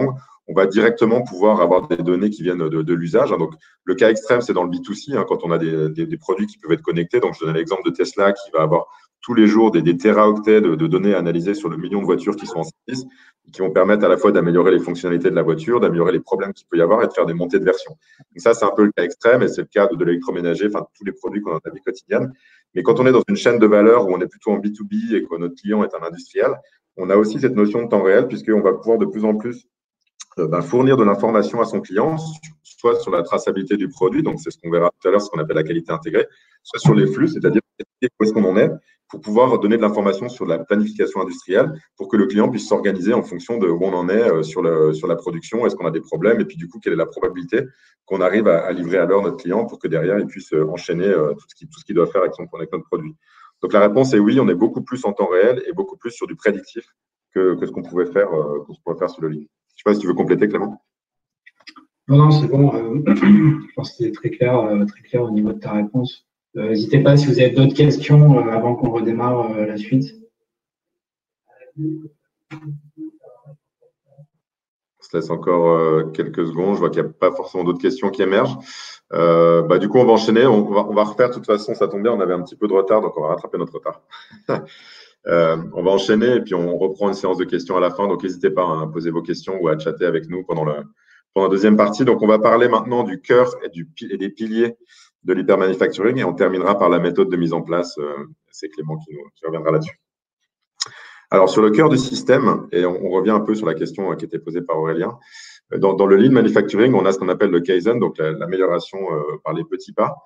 on va directement pouvoir avoir des données qui viennent de l'usage. Donc, le cas extrême, c'est dans le B2C, quand on a des produits qui peuvent être connectés. Donc, je donne l'exemple de Tesla qui va avoir tous les jours des téraoctets de données analysées sur le million de voitures qui sont en service, qui vont permettre à la fois d'améliorer les fonctionnalités de la voiture, d'améliorer les problèmes qu'il peut y avoir et de faire des montées de version. Donc ça, c'est un peu le cas extrême et c'est le cas de l'électroménager, enfin tous les produits qu'on a dans la vie quotidienne. Mais quand on est dans une chaîne de valeur où on est plutôt en B2B et que notre client est un industriel, on a aussi cette notion de temps réel puisqu'on va pouvoir de plus en plus fournir de l'information à son client, soit sur la traçabilité du produit, donc c'est ce qu'on verra tout à l'heure, ce qu'on appelle la qualité intégrée, soit sur les flux, c'est-à-dire où est-ce qu'on en est, pour pouvoir donner de l'information sur la planification industrielle, pour que le client puisse s'organiser en fonction de où on en est sur la production, est-ce qu'on a des problèmes, et puis du coup, quelle est la probabilité qu'on arrive à livrer à l'heure notre client pour que derrière, il puisse enchaîner tout ce qu'il doit faire avec notre produit. Donc la réponse est oui, on est beaucoup plus en temps réel et beaucoup plus sur du prédictif que ce qu'on pouvait faire sur le lean. Je ne sais pas si tu veux compléter, Clément. Non, c'est bon. Je pense que c'était très clair au niveau de ta réponse. N'hésitez pas si vous avez d'autres questions avant qu'on redémarre la suite. On se laisse encore quelques secondes. Je vois qu'il n'y a pas forcément d'autres questions qui émergent. Du coup, on va enchaîner. On va refaire. De toute façon, ça tombe bien. On avait un petit peu de retard, donc on va rattraper notre retard. On va enchaîner et puis on reprend une séance de questions à la fin. Donc, n'hésitez pas à poser vos questions ou à chatter avec nous pendant la deuxième partie. Donc, on va parler maintenant du cœur et des piliers de l'hypermanufacturing et on terminera par la méthode de mise en place. C'est Clément qui reviendra là-dessus. Alors, sur le cœur du système, et on revient un peu sur la question qui était posée par Aurélien, dans le lean manufacturing, on a ce qu'on appelle le Kaizen, donc l'amélioration par les petits pas,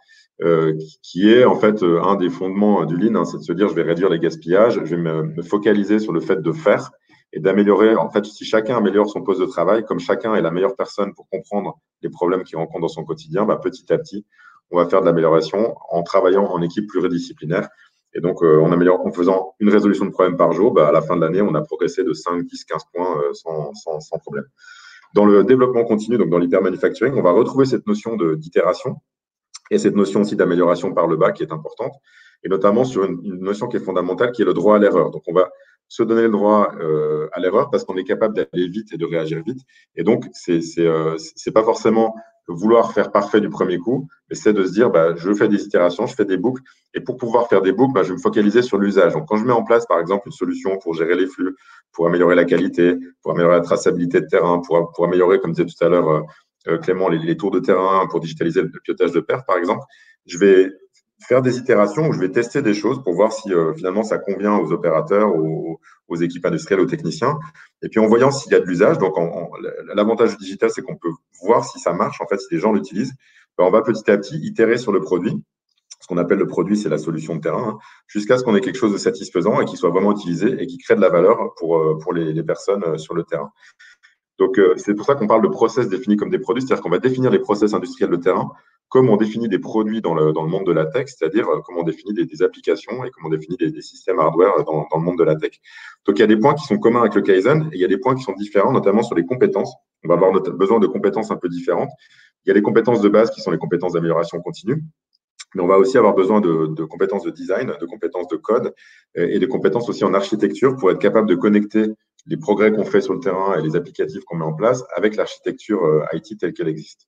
qui est en fait un des fondements du lean, c'est de se dire je vais réduire les gaspillages, je vais me focaliser sur le fait de faire et d'améliorer. En fait, si chacun améliore son poste de travail, comme chacun est la meilleure personne pour comprendre les problèmes qu'il rencontre dans son quotidien, petit à petit, on va faire de l'amélioration en travaillant en équipe pluridisciplinaire. Et donc, en faisant une résolution de problème par jour, à la fin de l'année, on a progressé de 5, 10, 15 points sans problème. Dans le développement continu, donc dans l'hypermanufacturing, on va retrouver cette notion d'itération et cette notion aussi d'amélioration par le bas qui est importante, et notamment sur une notion qui est fondamentale, qui est le droit à l'erreur. Donc, on va se donner le droit à l'erreur parce qu'on est capable d'aller vite et de réagir vite. Et donc, c'est pas forcément vouloir faire parfait du premier coup, mais c'est de se dire, je fais des itérations, je fais des boucles, et pour pouvoir faire des boucles, je vais me focaliser sur l'usage. Donc, quand je mets en place, par exemple, une solution pour gérer les flux, pour améliorer la qualité, pour améliorer la traçabilité de terrain, pour améliorer, comme disait tout à l'heure Clément, les tours de terrain, pour digitaliser le pilotage de perf, par exemple, je vais faire des itérations où je vais tester des choses pour voir si finalement ça convient aux opérateurs, aux équipes industrielles, aux techniciens. Et puis en voyant s'il y a de l'usage, donc l'avantage du digital, c'est qu'on peut voir si ça marche, en fait, si les gens l'utilisent, on va petit à petit itérer sur le produit. Ce qu'on appelle le produit, c'est la solution de terrain, jusqu'à ce qu'on ait quelque chose de satisfaisant et qui soit vraiment utilisé et qui crée de la valeur pour les personnes sur le terrain. Donc, c'est pour ça qu'on parle de process définis comme des produits, c'est-à-dire qu'on va définir les process industriels de terrain comme on définit des produits dans le monde de la tech, c'est-à-dire comment on définit des applications et comment on définit des systèmes hardware dans le monde de la tech. Donc, il y a des points qui sont communs avec le Kaizen et il y a des points qui sont différents, notamment sur les compétences. On va avoir besoin de compétences un peu différentes. Il y a les compétences de base qui sont les compétences d'amélioration continue, mais on va aussi avoir besoin de compétences de design, de compétences de code et de compétences aussi en architecture pour être capable de connecter les progrès qu'on fait sur le terrain et les applicatifs qu'on met en place avec l'architecture IT telle qu'elle existe.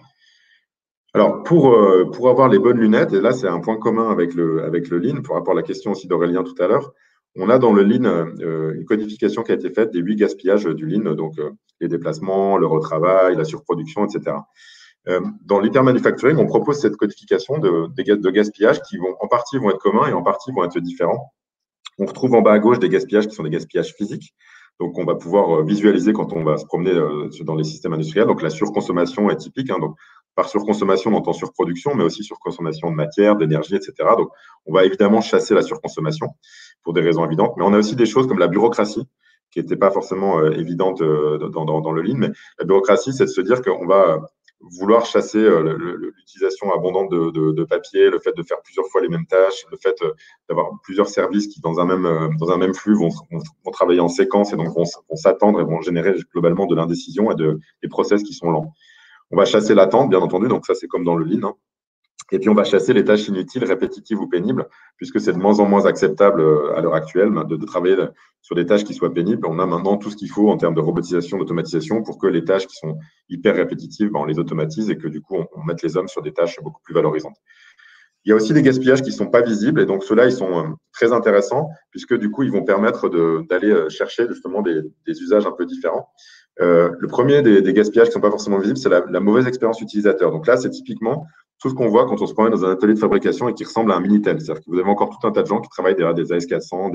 Alors, pour avoir les bonnes lunettes, et là, c'est un point commun avec le Lean, pour rapport à la question aussi d'Aurélien tout à l'heure, on a dans le Lean une codification qui a été faite des 8 gaspillages du Lean, donc les déplacements, le retravail, la surproduction, etc. Dans l'hypermanufacturing, on propose cette codification de gaspillages qui en partie vont être communs et en partie vont être différents. On retrouve en bas à gauche des gaspillages qui sont des gaspillages physiques. Donc, on va pouvoir visualiser quand on va se promener dans les systèmes industriels. Donc, la surconsommation est typique. Donc, par surconsommation, on entend surproduction, mais aussi surconsommation de matière, d'énergie, etc. Donc, on va évidemment chasser la surconsommation pour des raisons évidentes. Mais on a aussi des choses comme la bureaucratie, qui n'était pas forcément évidente dans le Lean. Mais la bureaucratie, c'est de se dire qu'on va vouloir chasser l'utilisation abondante de papier, le fait de faire plusieurs fois les mêmes tâches, le fait d'avoir plusieurs services qui, dans un même flux, vont travailler en séquence et donc vont s'attendre et vont générer globalement de l'indécision et des process qui sont lents. On va chasser l'attente, bien entendu, donc ça, c'est comme dans le Lean. Et puis, on va chasser les tâches inutiles, répétitives ou pénibles, puisque c'est de moins en moins acceptable à l'heure actuelle de travailler sur des tâches qui soient pénibles. On a maintenant tout ce qu'il faut en termes de robotisation, d'automatisation, pour que les tâches qui sont hyper répétitives, on les automatise et que du coup, on mette les hommes sur des tâches beaucoup plus valorisantes. Il y a aussi des gaspillages qui ne sont pas visibles et donc ceux-là, ils sont très intéressants puisque du coup, ils vont permettre d'aller chercher justement des usages un peu différents. Le premier des gaspillages qui ne sont pas forcément visibles, c'est la mauvaise expérience utilisateur. Donc là, c'est typiquement tout ce qu'on voit quand on se promène dans un atelier de fabrication et qui ressemble à un Minitel. C'est-à-dire que vous avez encore tout un tas de gens qui travaillent derrière des AS400,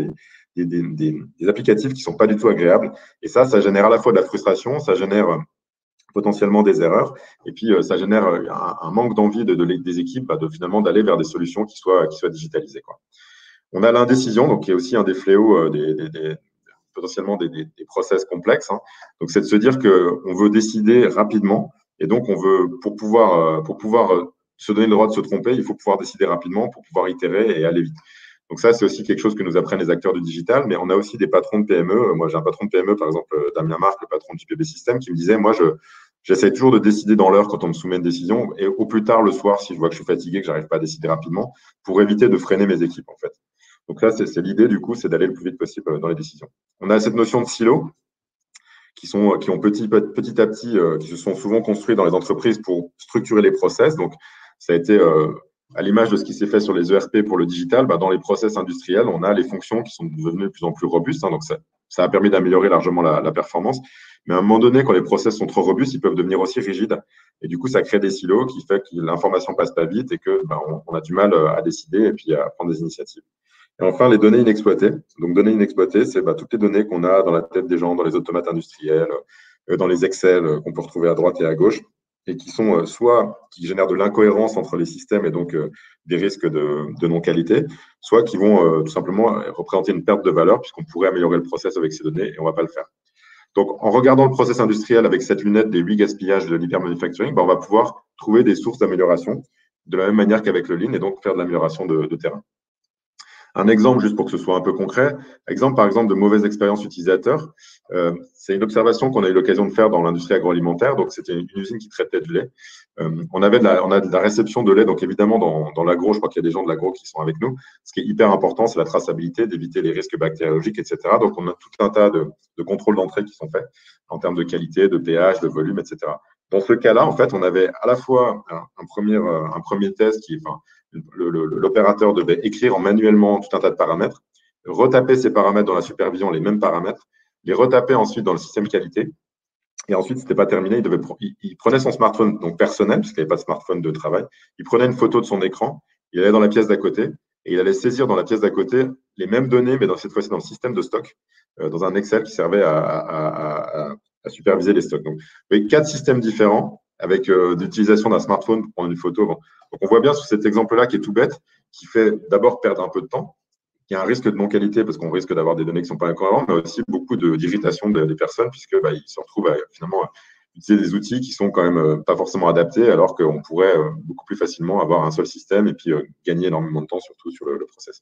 des applicatifs qui ne sont pas du tout agréables. Et ça génère à la fois de la frustration, ça génère potentiellement des erreurs, et puis ça génère un manque d'envie des équipes finalement d'aller vers des solutions qui soient digitalisées, quoi. On a l'indécision, donc qui est aussi un des fléaux potentiellement des process complexes, hein. Donc c'est de se dire qu'on veut décider rapidement, et donc on veut pour pouvoir se donner le droit de se tromper, il faut pouvoir décider rapidement pour pouvoir itérer et aller vite. Donc ça, c'est aussi quelque chose que nous apprennent les acteurs du digital, mais on a aussi des patrons de PME. Moi, j'ai un patron de PME, par exemple, Damien Marc, le patron du PB System, qui me disait, moi, j'essaie toujours de décider dans l'heure quand on me soumet une décision, et au plus tard, le soir, si je vois que je suis fatigué, que je n'arrive pas à décider rapidement, pour éviter de freiner mes équipes, en fait. Donc là, c'est l'idée, du coup, c'est d'aller le plus vite possible dans les décisions. On a cette notion de silo, qui ont petit à petit, qui se sont souvent construits dans les entreprises pour structurer les process. Donc, ça a été à l'image de ce qui s'est fait sur les ERP pour le digital, dans les process industriels, on a les fonctions qui sont devenues de plus en plus robustes, hein, donc ça a permis d'améliorer largement la performance. Mais à un moment donné, quand les process sont trop robustes, ils peuvent devenir aussi rigides. Et du coup, ça crée des silos qui fait que l'information passe pas vite et que on a du mal à décider et puis à prendre des initiatives. Et enfin, les données inexploitées. Donc, données inexploitées, c'est toutes les données qu'on a dans la tête des gens, dans les automates industriels, dans les Excel qu'on peut retrouver à droite et à gauche, et qui sont soit qui génèrent de l'incohérence entre les systèmes et donc des risques de non-qualité, soit qui vont tout simplement représenter une perte de valeur puisqu'on pourrait améliorer le process avec ces données et on ne va pas le faire. Donc, en regardant le process industriel avec cette lunette des 8 gaspillages de l'hypermanufacturing, on va pouvoir trouver des sources d'amélioration de la même manière qu'avec le Lean et donc faire de l'amélioration de terrain. Un exemple, juste pour que ce soit un peu concret, par exemple, de mauvaise expérience utilisateur. C'est une observation qu'on a eu l'occasion de faire dans l'industrie agroalimentaire. Donc, c'était une usine qui traitait du lait. On a de la réception de lait. Donc, évidemment, dans l'agro, je crois qu'il y a des gens de l'agro qui sont avec nous. Ce qui est hyper important, c'est la traçabilité, d'éviter les risques bactériologiques, etc. Donc, on a tout un tas de contrôles d'entrée qui sont faits en termes de qualité, de pH, de volume, etc. Dans ce cas-là, en fait, on avait à la fois un premier test qui, l'opérateur devait écrire manuellement tout un tas de paramètres, retaper ces paramètres dans la supervision, les mêmes paramètres, les retaper ensuite dans le système qualité. Et ensuite, ce n'était pas terminé, il prenait son smartphone donc personnel, puisqu'il n'y avait pas de smartphone de travail, il prenait une photo de son écran, il allait dans la pièce d'à côté, et il allait saisir dans la pièce d'à côté les mêmes données, mais cette fois-ci dans le système de stock, dans un Excel qui servait à superviser les stocks. Donc, vous avez 4 systèmes différents avec l'utilisation d'un smartphone pour prendre une photo. Donc, on voit bien sur cet exemple-là qui est tout bête, qui fait d'abord perdre un peu de temps. Il y a un risque de non-qualité parce qu'on risque d'avoir des données qui ne sont pas incohérentes, mais aussi beaucoup d'irritation des personnes puisqu'ils se retrouvent à finalement utiliser des outils qui sont quand même pas forcément adaptés alors qu'on pourrait beaucoup plus facilement avoir un seul système et puis gagner énormément de temps, surtout sur le process.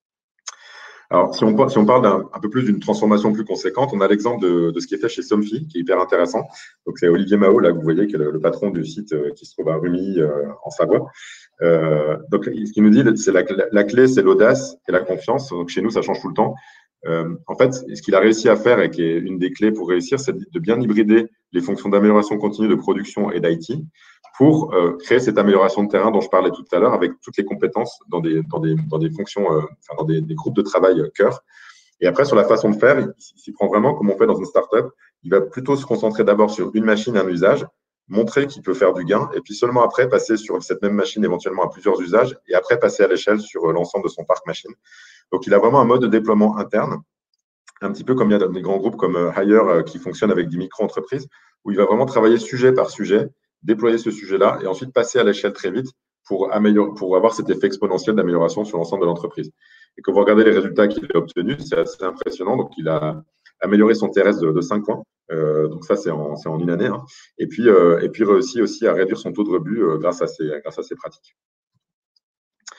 Alors, si on parle un peu plus d'une transformation plus conséquente, on a l'exemple de ce qui est fait chez Somfy, qui est hyper intéressant. Donc, c'est Olivier Mahot, là, que vous voyez, qui est le patron du site qui se trouve à Rumi, en Savoie. Donc, ce qu'il nous dit, c'est la clé, c'est l'audace et la confiance. Donc, chez nous, ça change tout le temps. En fait, ce qu'il a réussi à faire et qui est une des clés pour réussir, c'est de bien hybrider les fonctions d'amélioration continue de production et d'IT pour créer cette amélioration de terrain dont je parlais tout à l'heure avec toutes les compétences dans des fonctions, dans des groupes de travail cœur. Et après, sur la façon de faire, il s'y prend vraiment comme on fait dans une startup. Il va plutôt se concentrer d'abord sur une machine, un usage, montrer qu'il peut faire du gain, et puis seulement après passer sur cette même machine éventuellement à plusieurs usages, et après passer à l'échelle sur l'ensemble de son parc machine. Donc, il a vraiment un mode de déploiement interne, un petit peu comme il y a des grands groupes comme Hire qui fonctionnent avec des micro-entreprises, où il va vraiment travailler sujet par sujet, déployer ce sujet-là, et ensuite passer à l'échelle très vite pour avoir cet effet exponentiel d'amélioration sur l'ensemble de l'entreprise. Et quand vous regardez les résultats qu'il a obtenus, c'est assez impressionnant. Donc, il a amélioré son TRS de 5 points. Donc, ça, c'est en une année. Hein. Et puis réussi aussi à réduire son taux de rebut grâce à ces pratiques.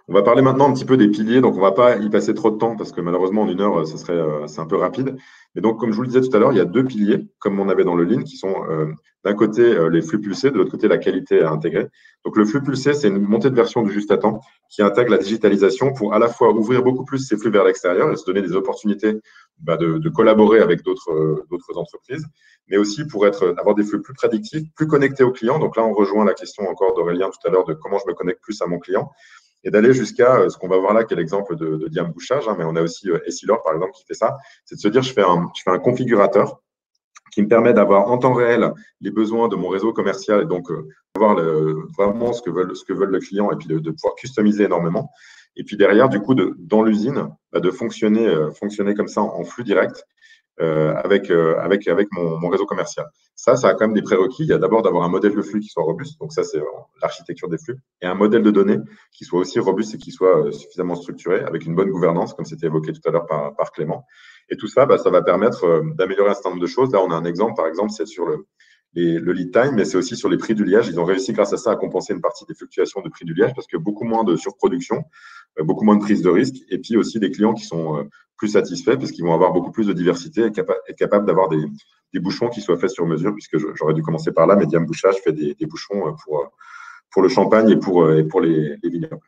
On va parler maintenant un petit peu des piliers, donc on ne va pas y passer trop de temps parce que malheureusement en 1 heure, c'est un peu rapide. Mais donc, comme je vous le disais tout à l'heure, il y a 2 piliers, comme on avait dans le Lean, qui sont d'un côté les flux pulsés, de l'autre côté la qualité à intégrer. Donc le flux pulsé, c'est une montée de version du juste à temps qui intègre la digitalisation pour à la fois ouvrir beaucoup plus ces flux vers l'extérieur et se donner des opportunités de collaborer avec d'autres entreprises, mais aussi pour avoir des flux plus prédictifs, plus connectés aux clients. Donc là, on rejoint la question encore d'Aurélien tout à l'heure de comment je me connecte plus à mon client et d'aller jusqu'à ce qu'on va voir là, qui est l'exemple de Diam Bouchage, mais on a aussi Essilor, par exemple, qui fait ça, c'est de se dire, je fais un configurateur qui me permet d'avoir en temps réel les besoins de mon réseau commercial et donc voir vraiment ce que veulent le client et puis de pouvoir customiser énormément. Et puis derrière, du coup, dans l'usine, de fonctionner comme ça en flux direct avec mon réseau commercial. Ça a quand même des prérequis. Il y a d'abord d'avoir un modèle de flux qui soit robuste. Donc ça, c'est l'architecture des flux. Et un modèle de données qui soit aussi robuste et qui soit suffisamment structuré avec une bonne gouvernance, comme c'était évoqué tout à l'heure par Clément. Et tout ça, ça va permettre d'améliorer un certain nombre de choses. Là, on a un exemple, par exemple, c'est sur le lead time, mais c'est aussi sur les prix du liège. Ils ont réussi, grâce à ça, à compenser une partie des fluctuations de prix du liège parce que beaucoup moins de surproduction, beaucoup moins de prise de risque, et puis aussi des clients qui sont plus satisfaits parce qu'ils vont avoir beaucoup plus de diversité et être capables d'avoir des bouchons qui soient faits sur mesure, puisque j'aurais dû commencer par là, mais Diam Bouchage fait des bouchons pour le champagne et pour les vignobles.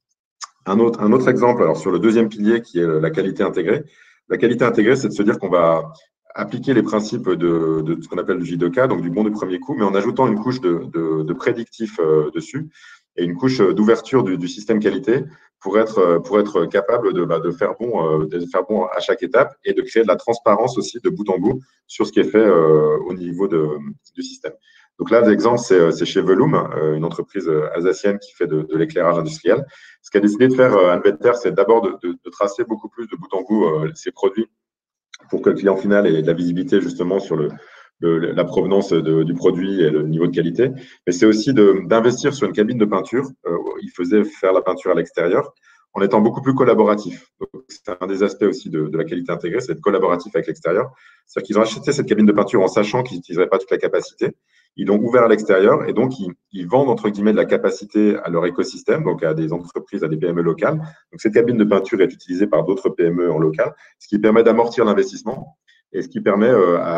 Un autre exemple, alors sur le deuxième pilier qui est la qualité intégrée. La qualité intégrée, c'est de se dire qu'on va appliquer les principes de ce qu'on appelle du J2K, donc du bon du premier coup, mais en ajoutant une couche de prédictif dessus et une couche d'ouverture du système qualité pour être capable de faire bon à chaque étape et de créer de la transparence aussi de bout en bout sur ce qui est fait au niveau du système. Donc là, l'exemple, c'est chez Veloom, une entreprise alsacienne qui fait de l'éclairage industriel. Ce qu'a décidé de faire Albeter, c'est d'abord de tracer beaucoup plus de bout en bout ses produits pour que le client final ait de la visibilité justement sur la provenance du produit et le niveau de qualité. Mais c'est aussi d'investir sur une cabine de peinture. Il faisait faire la peinture à l'extérieur en étant beaucoup plus collaboratif. C'est un des aspects aussi de la qualité intégrée, c'est d'être collaboratif avec l'extérieur. C'est-à-dire qu'ils ont acheté cette cabine de peinture en sachant qu'ils n'utiliseraient pas toute la capacité. Ils l'ont ouvert à l'extérieur et donc ils vendent entre guillemets de la capacité à leur écosystème, donc à des entreprises, à des PME locales. Donc cette cabine de peinture est utilisée par d'autres PME en local, ce qui permet d'amortir l'investissement et ce qui permet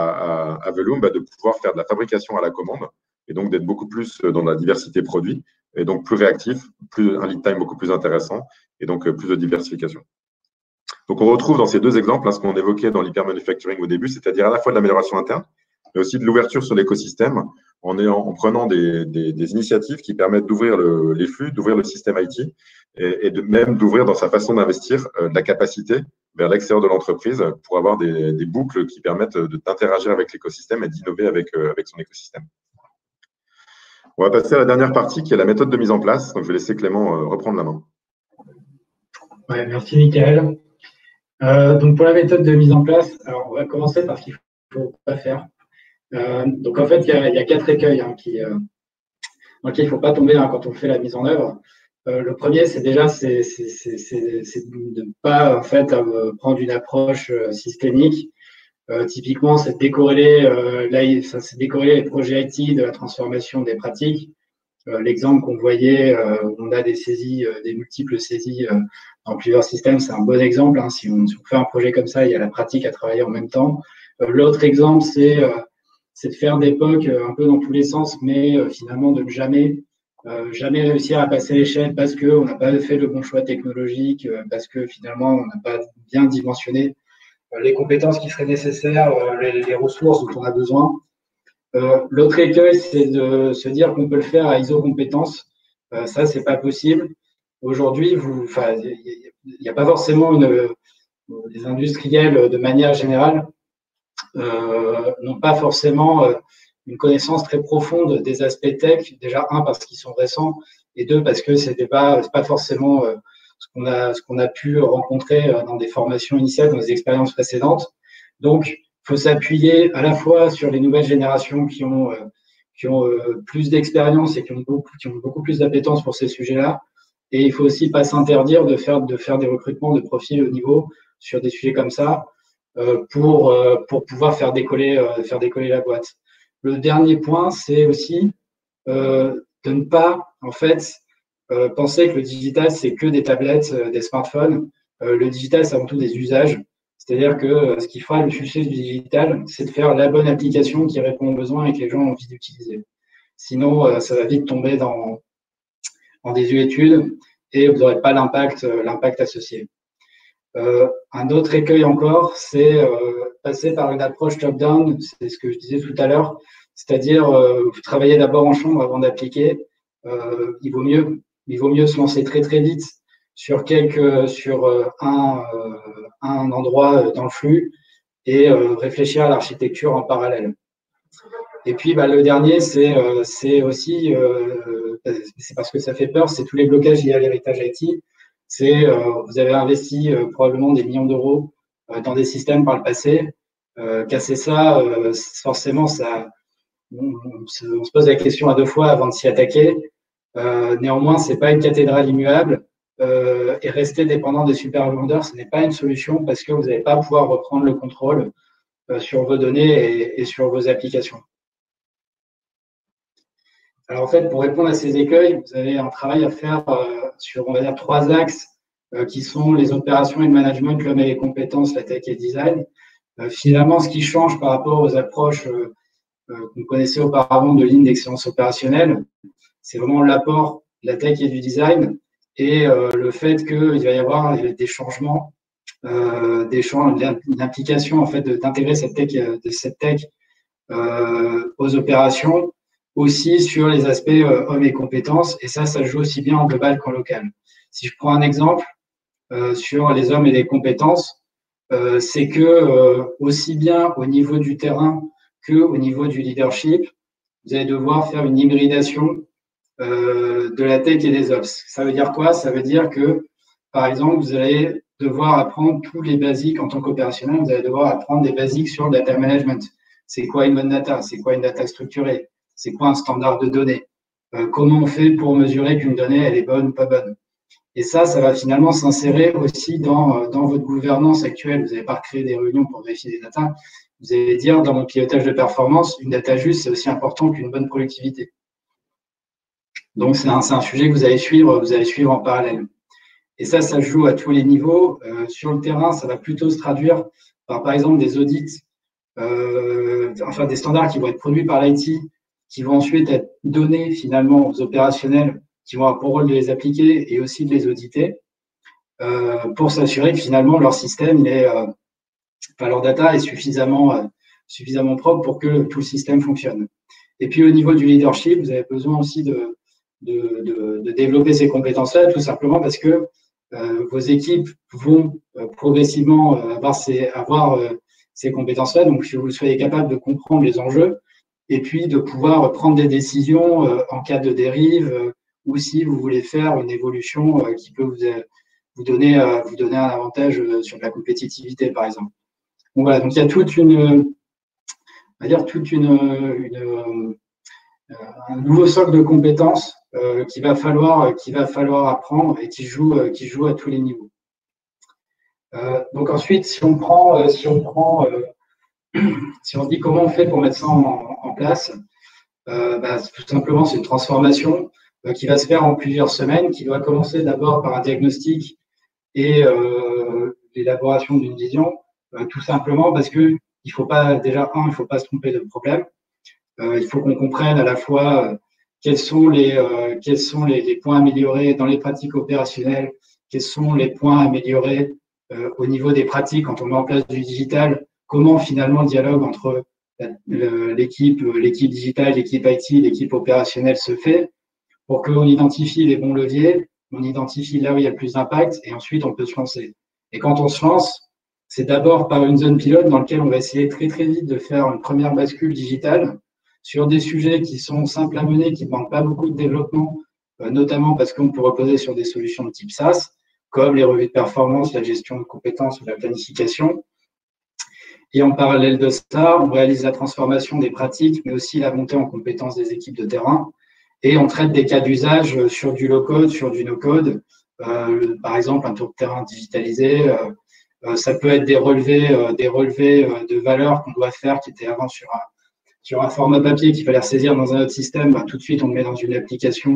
à Veloom de pouvoir faire de la fabrication à la commande et donc d'être beaucoup plus dans la diversité produit et donc plus réactif, un lead time beaucoup plus intéressant et donc plus de diversification. Donc on retrouve dans ces deux exemples ce qu'on évoquait dans l'hypermanufacturing au début, c'est-à-dire à la fois de l'amélioration interne, mais aussi de l'ouverture sur l'écosystème en prenant des initiatives qui permettent d'ouvrir les flux, d'ouvrir le système IT et même d'ouvrir dans sa façon d'investir de la capacité vers l'extérieur de l'entreprise pour avoir des boucles qui permettent d'interagir avec l'écosystème et d'innover avec son écosystème. On va passer à la dernière partie qui est la méthode de mise en place. Donc, je vais laisser Clément reprendre la main. Ouais, merci Michael. Donc pour la méthode de mise en place, alors on va commencer par ce qu'il ne faut pas faire. Donc en fait, il y a 4 écueils dans lesquels il ne faut pas tomber quand on fait la mise en œuvre. Le premier, c'est déjà de ne pas en fait prendre une approche systémique. Typiquement, c'est de décorréler les projets IT de la transformation des pratiques. L'exemple qu'on voyait, on a des saisies, des multiples saisies dans plusieurs systèmes, c'est un bon exemple. Si on fait un projet comme ça, il y a la pratique à travailler en même temps. L'autre exemple, c'est de faire des POC un peu dans tous les sens, mais finalement de ne jamais réussir à passer l'échelle parce qu'on n'a pas fait le bon choix technologique, parce que finalement, on n'a pas bien dimensionné les compétences qui seraient nécessaires, les ressources dont on a besoin. L'autre écueil, c'est de se dire qu'on peut le faire à ISO compétences. Ça, c'est pas possible. Aujourd'hui, il n'y a pas forcément les industriels, de manière générale, n'ont pas forcément une connaissance très profonde des aspects tech. Déjà, parce qu'ils sont récents, et 2, parce que c'est pas forcément ce qu'on a pu rencontrer dans des formations initiales, dans des expériences précédentes. Donc, il faut s'appuyer à la fois sur les nouvelles générations qui ont plus d'expérience et qui ont beaucoup plus d'appétence pour ces sujets-là. Et il faut aussi pas s'interdire de faire des recrutements de profils haut niveau sur des sujets comme ça pour pouvoir faire décoller la boîte. Le dernier point, c'est aussi de ne pas, en fait, penser que le digital, c'est que des tablettes, des smartphones. Le digital, c'est avant tout des usages. C'est-à-dire que ce qui fera le succès du digital, c'est de faire la bonne application qui répond aux besoins et que les gens ont envie d'utiliser. Sinon, ça va vite tomber dans désuétude et vous n'aurez pas l'impact associé. Un autre écueil encore, c'est passer par une approche top-down, c'est ce que je disais tout à l'heure, c'est-à-dire vous travaillez d'abord en chambre avant d'appliquer. Il vaut mieux se lancer très très vite sur un endroit dans le flux et réfléchir à l'architecture en parallèle. Et puis le dernier, c'est aussi, c'est parce que ça fait peur, c'est tous les blocages liés à l'héritage IT. Vous avez investi probablement des millions d'euros dans des systèmes par le passé. Casser ça, forcément, on se pose la question à 2 fois avant de s'y attaquer. Néanmoins, c'est pas une cathédrale immuable et rester dépendant des super vendeurs, ce n'est pas une solution parce que vous n'allez pas pouvoir reprendre le contrôle sur vos données et sur vos applications. Alors en fait, pour répondre à ces écueils, vous avez un travail à faire sur, on va dire, 3 axes qui sont les opérations et le management, l'homme et les compétences, la tech et le design. Finalement, ce qui change par rapport aux approches qu'on connaissait auparavant de lignes d'excellence opérationnelle, c'est vraiment l'apport de la tech et du design et le fait qu'il va y avoir des changements, l'implication en fait d'intégrer cette tech aux opérations, aussi sur les aspects hommes et compétences, et ça joue aussi bien en global qu'en local. Si je prends un exemple sur les hommes et les compétences, c'est que aussi bien au niveau du terrain qu'au niveau du leadership, vous allez devoir faire une hybridation de la tech et des ops. Ça veut dire quoi? Ça veut dire que, par exemple, vous allez devoir apprendre tous les basiques en tant qu'opérationnel, vous allez devoir apprendre des basiques sur le data management. C'est quoi une bonne data? C'est quoi une data structurée? C'est quoi un standard de données? Comment on fait pour mesurer qu'une donnée, elle est bonne ou pas bonne? Et ça va finalement s'insérer aussi dans votre gouvernance actuelle. Vous n'allez pas créer des réunions pour vérifier des datas. Vous allez dire, dans mon pilotage de performance, une data juste, c'est aussi important qu'une bonne productivité. Donc, c'est un sujet que vous allez suivre en parallèle. Et ça joue à tous les niveaux. Sur le terrain, ça va plutôt se traduire par exemple, des audits, enfin des standards qui vont être produits par l'IT, qui vont ensuite être donnés finalement aux opérationnels qui vont avoir pour rôle de les appliquer et aussi de les auditer pour s'assurer que finalement leur système, leur data est suffisamment propre pour que tout le système fonctionne. Et puis au niveau du leadership, vous avez besoin aussi de développer ces compétences-là, tout simplement parce que vos équipes vont progressivement avoir ces compétences-là. Donc, si vous soyez capable de comprendre les enjeux et puis de pouvoir prendre des décisions en cas de dérive ou si vous voulez faire une évolution qui peut vous donner un avantage sur la compétitivité, par exemple. Donc, voilà. Donc, il y a un nouveau socle de compétences qu'il va falloir apprendre et qui joue à tous les niveaux. Donc ensuite, si on dit comment on fait pour mettre ça en place, tout simplement c'est une transformation qui va se faire en plusieurs semaines, qui doit commencer d'abord par un diagnostic et l'élaboration d'une vision, tout simplement parce que il faut pas se tromper de problème. Il faut qu'on comprenne à la fois quels sont les points améliorés dans les pratiques opérationnelles, quels sont les points améliorés au niveau des pratiques quand on met en place du digital, comment finalement le dialogue entre l'équipe digitale, l'équipe IT, l'équipe opérationnelle se fait pour qu'on identifie les bons leviers, on identifie là où il y a le plus d'impact et ensuite on peut se lancer. Et quand on se lance, c'est d'abord par une zone pilote dans laquelle on va essayer très très vite de faire une première bascule digitale sur des sujets qui sont simples à mener, qui ne demandent pas beaucoup de développement, notamment parce qu'on peut reposer sur des solutions de type SaaS, comme les revues de performance, la gestion de compétences ou la planification. Et en parallèle de ça, on réalise la transformation des pratiques, mais aussi la montée en compétences des équipes de terrain. Et on traite des cas d'usage sur du low-code, sur du no-code, par exemple un tour de terrain digitalisé. Ça peut être des relevés de valeurs qu'on doit faire qui étaient avant sur un format papier qu'il fallait ressaisir dans un autre système. Tout de suite, on le met dans une application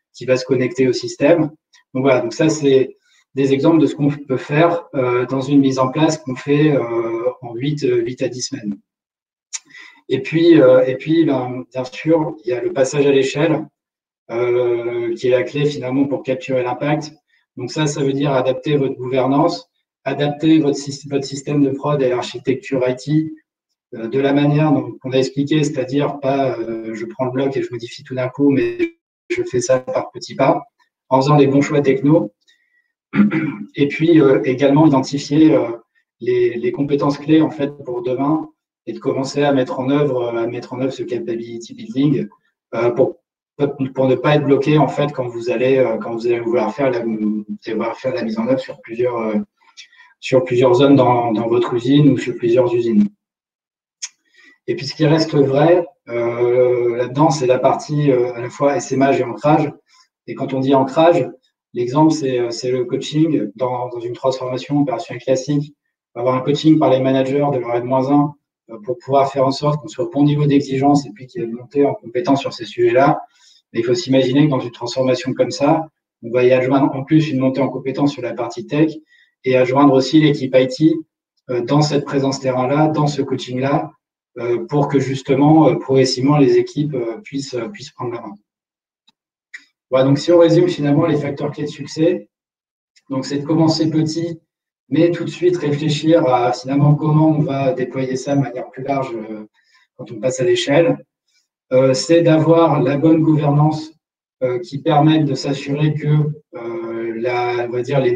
qui va se connecter au système. Donc voilà, donc ça c'est des exemples de ce qu'on peut faire dans une mise en place qu'on fait en 8 à 10 semaines. Et puis ben, bien sûr, il y a le passage à l'échelle qui est la clé finalement pour capturer l'impact. Donc ça veut dire adapter votre gouvernance, adapter votre système de prod et l'architecture IT de la manière qu'on a expliqué, c'est-à-dire pas je prends le bloc et je modifie tout d'un coup, mais je fais ça par petits pas, en faisant les bons choix techno. Et puis également identifier les compétences clés en fait pour demain et de commencer à mettre en œuvre ce capability building pour ne pas être bloqué en fait quand vous allez vouloir faire la mise en œuvre sur plusieurs zones dans votre usine ou sur plusieurs usines. Et puis ce qui reste vrai là-dedans, c'est la partie à la fois SMH et ancrage. Et quand on dit ancrage, l'exemple, c'est le coaching dans une transformation opérationnelle classique. On va avoir un coaching par les managers de leur N-1 pour pouvoir faire en sorte qu'on soit au bon niveau d'exigence et puis qu'il y ait une montée en compétence sur ces sujets-là. Mais il faut s'imaginer que dans une transformation comme ça, on va y adjoindre en plus une montée en compétence sur la partie tech et adjoindre aussi l'équipe IT dans cette présence terrain-là, dans ce coaching-là, pour que justement, progressivement, les équipes puissent prendre la main. Voilà, donc si on résume finalement les facteurs clés de succès, donc c'est de commencer petit, mais tout de suite réfléchir à finalement comment on va déployer ça de manière plus large quand on passe à l'échelle. C'est d'avoir la bonne gouvernance qui permette de s'assurer que on va dire le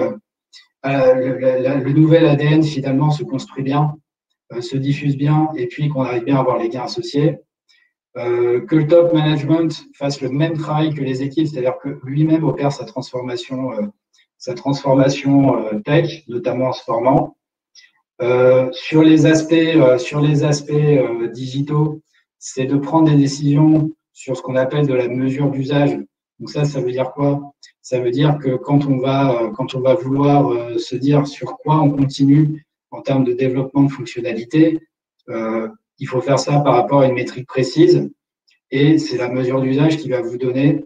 nouvel ADN finalement se construit bien, se diffuse bien, et puis qu'on arrive bien à avoir les gains associés. Que le top management fasse le même travail que les équipes, c'est-à-dire que lui-même opère sa transformation tech, notamment en se formant. Sur les aspects digitaux, c'est de prendre des décisions sur ce qu'on appelle de la mesure d'usage. Donc ça veut dire quoi? Ça veut dire que quand on va vouloir se dire sur quoi on continue en termes de développement de fonctionnalités, il faut faire ça par rapport à une métrique précise et c'est la mesure d'usage qui va vous donner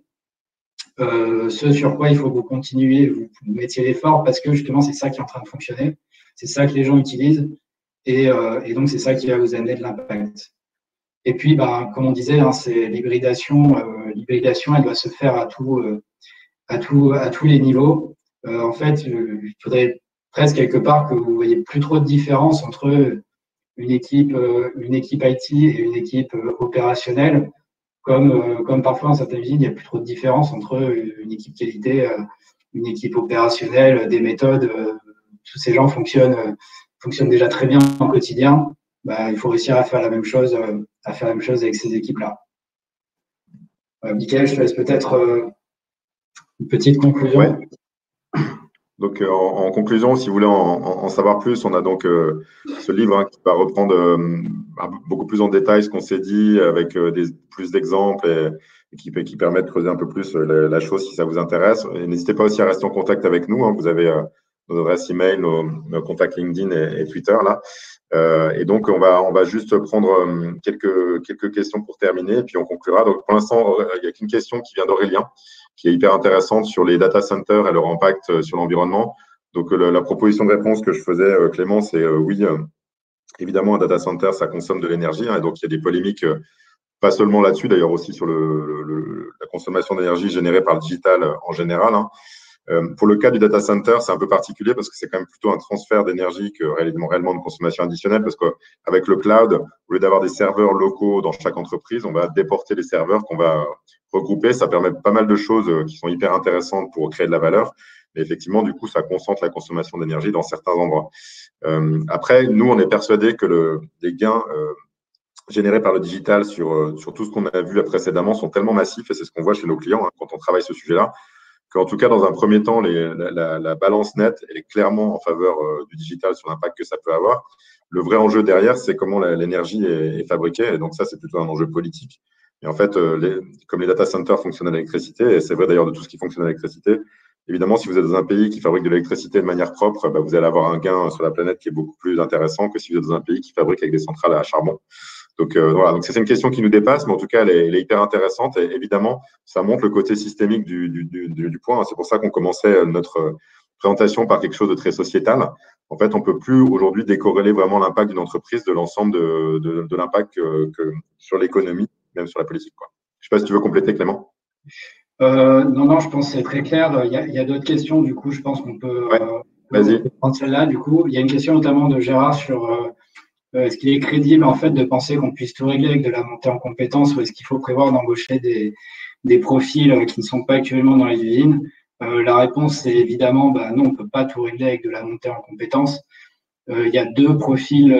ce sur quoi il faut que vous continuiez, vous mettiez l'effort parce que justement c'est ça qui est en train de fonctionner, c'est ça que les gens utilisent et donc c'est ça qui va vous amener de l'impact. Et puis, comme on disait, c'est l'hybridation. L'hybridation, elle doit se faire à tous les niveaux. En fait, il faudrait presque quelque part que vous ne voyez plus trop de différence entre une équipe IT et une équipe opérationnelle, comme parfois dans certaines usines, il n'y a plus trop de différence entre une équipe qualité, une équipe opérationnelle, des méthodes. Tous ces gens fonctionnent déjà très bien au quotidien. Il faut réussir à faire la même chose avec ces équipes-là. Mickaël, je te laisse peut-être une petite conclusion. Ouais. Donc, en conclusion, si vous voulez en savoir plus, on a donc ce livre qui va reprendre beaucoup plus en détail ce qu'on s'est dit, avec plus d'exemples et qui permet de creuser un peu plus la chose si ça vous intéresse. Et n'hésitez pas aussi à rester en contact avec nous. Vous avez nos adresses email, nos contacts LinkedIn et Twitter là. Et donc, on va juste prendre quelques questions pour terminer, et puis on conclura. Donc, pour l'instant, il n'y a qu'une question qui vient d'Aurélien, qui est hyper intéressante sur les data centers et leur impact sur l'environnement. Donc, la proposition de réponse que je faisais, Clément, c'est oui, évidemment, un data center, ça consomme de l'énergie. Et donc, il y a des polémiques, pas seulement là-dessus, d'ailleurs aussi sur la consommation d'énergie générée par le digital en général. Pour le cas du data center, c'est un peu particulier parce que c'est quand même plutôt un transfert d'énergie que réellement de consommation additionnelle, parce qu'avec le cloud, au lieu d'avoir des serveurs locaux dans chaque entreprise, on va déporter les serveurs qu'on va regrouper. Ça permet pas mal de choses qui sont hyper intéressantes pour créer de la valeur. Mais effectivement, du coup, ça concentre la consommation d'énergie dans certains endroits. Après, nous, on est persuadés que les gains générés par le digital sur tout ce qu'on a vu précédemment sont tellement massifs, et c'est ce qu'on voit chez nos clients quand on travaille ce sujet-là, qu'en tout cas, dans un premier temps, la balance nette est clairement en faveur du digital sur l'impact que ça peut avoir. Le vrai enjeu derrière, c'est comment l'énergie est fabriquée. Et donc ça, c'est plutôt un enjeu politique. Et en fait, comme les data centers fonctionnent à l'électricité, et c'est vrai d'ailleurs de tout ce qui fonctionne à l'électricité, évidemment, si vous êtes dans un pays qui fabrique de l'électricité de manière propre, vous allez avoir un gain sur la planète qui est beaucoup plus intéressant que si vous êtes dans un pays qui fabrique avec des centrales à charbon. Donc voilà, donc c'est une question qui nous dépasse, mais en tout cas, elle est hyper intéressante. Et évidemment, ça montre le côté systémique du point. C'est pour ça qu'on commençait notre présentation par quelque chose de très sociétal. En fait, on ne peut plus aujourd'hui décorréler vraiment l'impact d'une entreprise de l'ensemble de l'impact sur l'économie, même sur la politique, quoi. Je ne sais pas si tu veux compléter, Clément. Non, je pense que c'est très clair. Il y a d'autres questions, du coup, je pense qu'on peut, Vas-y. prendre celle-là. Du coup, il y a une question notamment de Gérard sur est-ce qu'il est crédible en fait de penser qu'on puisse tout régler avec de la montée en compétences ou est-ce qu'il faut prévoir d'embaucher des profils qui ne sont pas actuellement dans les usines? La réponse c'est évidemment non, on ne peut pas tout régler avec de la montée en compétences. Il y a deux profils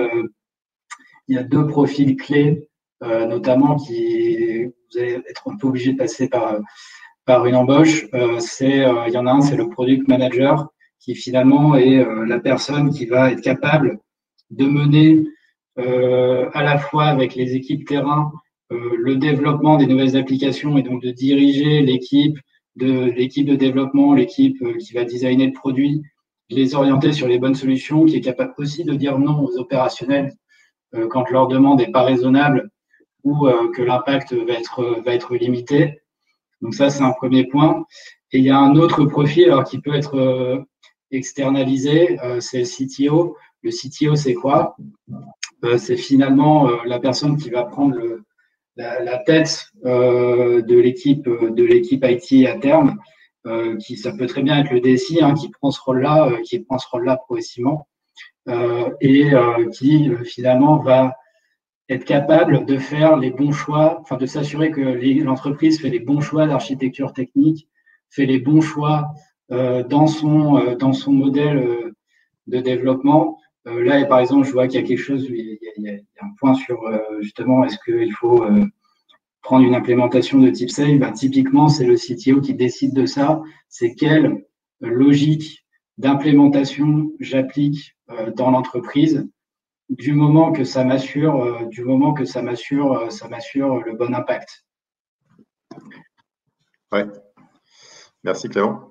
clés, notamment qui vous allez être un peu obligé de passer par une embauche. Il y en a un, c'est le product manager qui finalement est la personne qui va être capable de mener à la fois avec les équipes terrain le développement des nouvelles applications et donc de diriger l'équipe de développement, l'équipe qui va designer le produit, les orienter sur les bonnes solutions, qui est capable aussi de dire non aux opérationnels quand leur demande n'est pas raisonnable ou que l'impact va être limité. Donc ça, c'est un premier point. Et il y a un autre profil alors, qui peut être externalisé, c'est le CTO. Le CTO, c'est quoi? C'est finalement la personne qui va prendre la tête de l'équipe IT à terme, ça peut très bien être le DSI qui prend ce rôle-là progressivement et qui finalement va être capable de faire les bons choix, enfin de s'assurer que l'entreprise fait les bons choix d'architecture technique, fait les bons choix dans son modèle de développement. Là, par exemple, je vois qu'il y a quelque chose, il y a un point sur justement, est-ce qu'il faut prendre une implémentation de type Safe? Typiquement, c'est le CTO qui décide de ça. C'est quelle logique d'implémentation j'applique dans l'entreprise du moment que ça m'assure le bon impact. Ouais. Merci Clément.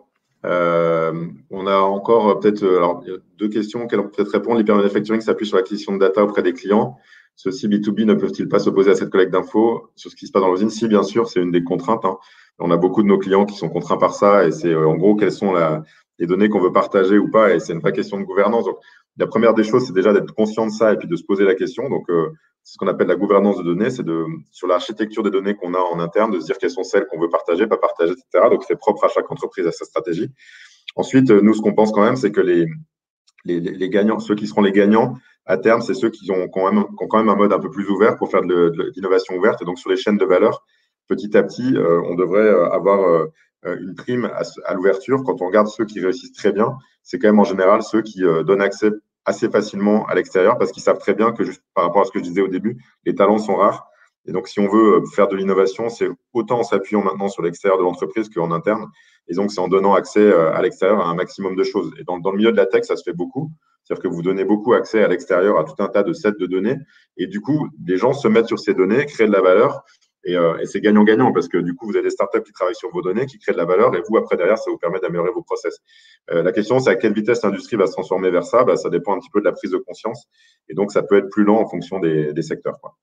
On a encore peut-être deux questions auxquelles on peut peut-être répondre. L'hypermanufacturing s'appuie sur l'acquisition de data auprès des clients. Ceux-ci B2B ne peuvent-ils pas s'opposer à cette collecte d'infos sur ce qui se passe dans l'usine? Si, bien sûr, c'est une des contraintes. On a beaucoup de nos clients qui sont contraints par ça et c'est en gros quelles sont les données qu'on veut partager ou pas et c'est une vraie question de gouvernance. Donc, la première des choses, c'est déjà d'être conscient de ça et puis de se poser la question. Donc, c'est ce qu'on appelle la gouvernance de données, c'est sur l'architecture des données qu'on a en interne, de se dire quelles sont celles qu'on veut partager, pas partager, etc. Donc, c'est propre à chaque entreprise, à sa stratégie. Ensuite, nous, ce qu'on pense quand même, c'est que les gagnants, ceux qui seront les gagnants à terme, c'est ceux qui ont quand même un mode un peu plus ouvert pour faire de l'innovation ouverte. Et donc, sur les chaînes de valeur, petit à petit, on devrait avoir une prime à l'ouverture. Quand on regarde ceux qui réussissent très bien, c'est quand même en général ceux qui donnent accès assez facilement à l'extérieur parce qu'ils savent très bien que, juste par rapport à ce que je disais au début, les talents sont rares. Et donc, si on veut faire de l'innovation, c'est autant en s'appuyant maintenant sur l'extérieur de l'entreprise qu'en interne. Et donc, c'est en donnant accès à l'extérieur à un maximum de choses. Et dans le milieu de la tech, ça se fait beaucoup. C'est-à-dire que vous donnez beaucoup accès à l'extérieur à tout un tas de sets de données. Et du coup, les gens se mettent sur ces données, créent de la valeur. Et c'est gagnant-gagnant parce que du coup, vous avez des startups qui travaillent sur vos données, qui créent de la valeur. Et vous, après, derrière, ça vous permet d'améliorer vos process. La question, c'est à quelle vitesse l'industrie va se transformer vers ça. Ça dépend un petit peu de la prise de conscience. Et donc, ça peut être plus lent en fonction des secteurs, quoi.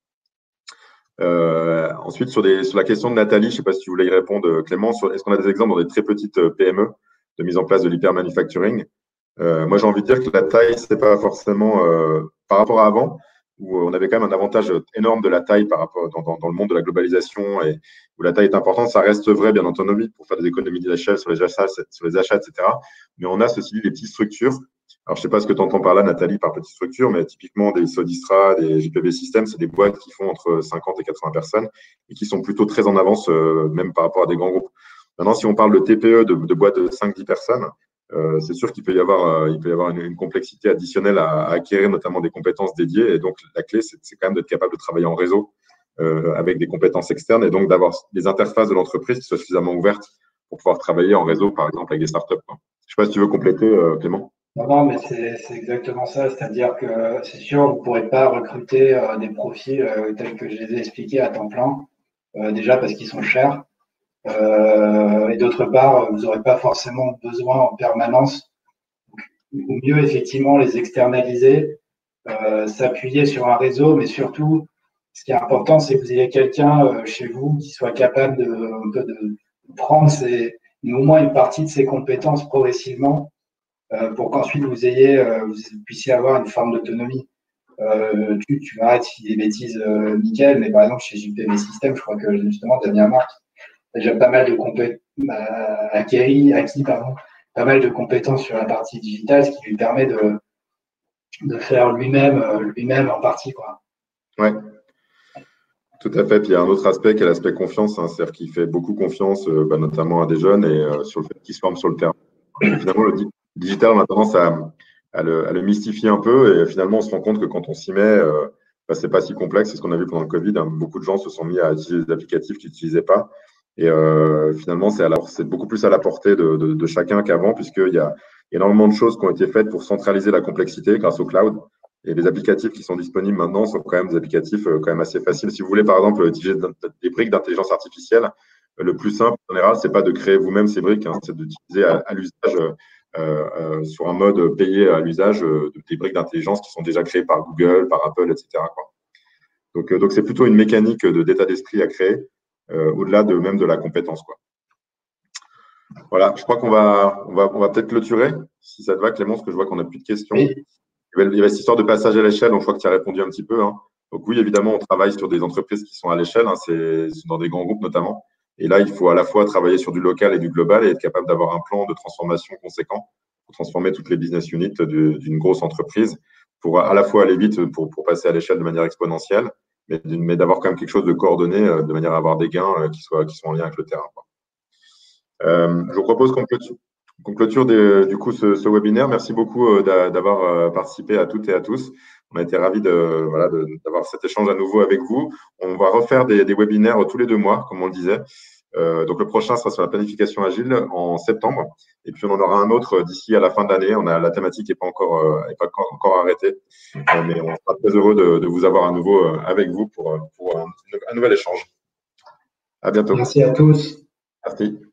Ensuite, sur la question de Nathalie, je ne sais pas si tu voulais y répondre, Clément, est-ce qu'on a des exemples dans des très petites PME de mise en place de l'hypermanufacturing? Moi, j'ai envie de dire que la taille, ce n'est pas forcément par rapport à avant, où on avait quand même un avantage énorme de la taille par rapport dans le monde de la globalisation et où la taille est importante. Ça reste vrai, bien entendu, pour faire des économies d'échelle sur les achats, etc. Mais on a ceci dit des petites structures. Alors, je ne sais pas ce que tu entends par là, Nathalie, par petites structures, mais typiquement des Sodistra, des JPB Systems, c'est des boîtes qui font entre 50 et 80 personnes et qui sont plutôt très en avance, même par rapport à des grands groupes. Maintenant, si on parle de TPE, de boîtes de 5-10 personnes, c'est sûr qu'il peut y avoir une complexité additionnelle à acquérir, notamment des compétences dédiées. Et donc, la clé, c'est quand même d'être capable de travailler en réseau avec des compétences externes et donc d'avoir des interfaces de l'entreprise qui soient suffisamment ouvertes pour pouvoir travailler en réseau, par exemple, avec des startups. Je ne sais pas si tu veux compléter, Clément. Non, mais c'est exactement ça. C'est-à-dire que c'est sûr, vous ne pourrez pas recruter des profils tels que je les ai expliqués à temps plein, déjà parce qu'ils sont chers. Et d'autre part, vous n'aurez pas forcément besoin en permanence. Il vaut mieux effectivement les externaliser, s'appuyer sur un réseau, mais surtout Ce qui est important, c'est que vous ayez quelqu'un chez vous qui soit capable de prendre au moins une partie de ses compétences progressivement pour qu'ensuite vous puissiez avoir une forme d'autonomie. Tu m'arrêtes si des bêtises, Mickaël, mais par exemple, chez JPV System, je crois que justement, Damien Marc a déjà pas mal de compétences, acquis, pas mal de compétences sur la partie digitale, ce qui lui permet de faire lui-même en partie, quoi. Ouais, tout à fait. Puis il y a un autre aspect qui est l'aspect confiance, hein, c'est-à-dire qu'il fait beaucoup confiance, notamment à des jeunes et sur le fait qu'ils se forment sur le terrain. Et finalement, le digital, on a tendance à le mystifier un peu et finalement, on se rend compte que quand on s'y met, c'est pas si complexe. C'est ce qu'on a vu pendant le Covid, hein. Beaucoup de gens se sont mis à utiliser des applicatifs qu'ils n'utilisaient pas. Et finalement, c'est beaucoup plus à la portée de chacun qu'avant, puisqu'il y a énormément de choses qui ont été faites pour centraliser la complexité grâce au cloud. Et les applicatifs qui sont disponibles maintenant sont quand même des applicatifs quand même assez faciles. Si vous voulez, par exemple, utiliser des briques d'intelligence artificielle, le plus simple, en général, c'est pas de créer vous-même ces briques, hein, c'est d'utiliser à l'usage, sur un mode payé à l'usage, des briques d'intelligence qui sont déjà créées par Google, par Apple, etc., quoi. Donc c'est plutôt une mécanique d'état d'esprit à créer, au-delà même de la compétence, quoi. Voilà, je crois qu'on va peut-être clôturer, si ça te va, Clément, parce que je vois qu'on n'a plus de questions. Oui. Il y avait cette histoire de passage à l'échelle, donc je crois que tu as répondu un petit peu, hein. Donc oui, évidemment, on travaille sur des entreprises qui sont à l'échelle, hein, c'est dans des grands groupes notamment. Et là, il faut à la fois travailler sur du local et du global et être capable d'avoir un plan de transformation conséquent pour transformer toutes les business units d'une grosse entreprise pour à la fois aller vite pour passer à l'échelle de manière exponentielle, mais d'avoir quand même quelque chose de coordonné de manière à avoir des gains qui sont en lien avec le terrain, quoi. Je vous propose qu'on clôture du coup ce webinaire. Merci beaucoup d'avoir participé à toutes et à tous. On a été ravis d'avoir cet échange à nouveau avec vous. On va refaire des webinaires tous les 2 mois, comme on le disait. Donc le prochain sera sur la planification agile en septembre. Et puis on en aura un autre d'ici à la fin de l'année. La thématique n'est pas encore arrêtée. Mais on sera très heureux de vous avoir à nouveau avec vous pour un nouvel échange. À bientôt. Merci à tous. Merci.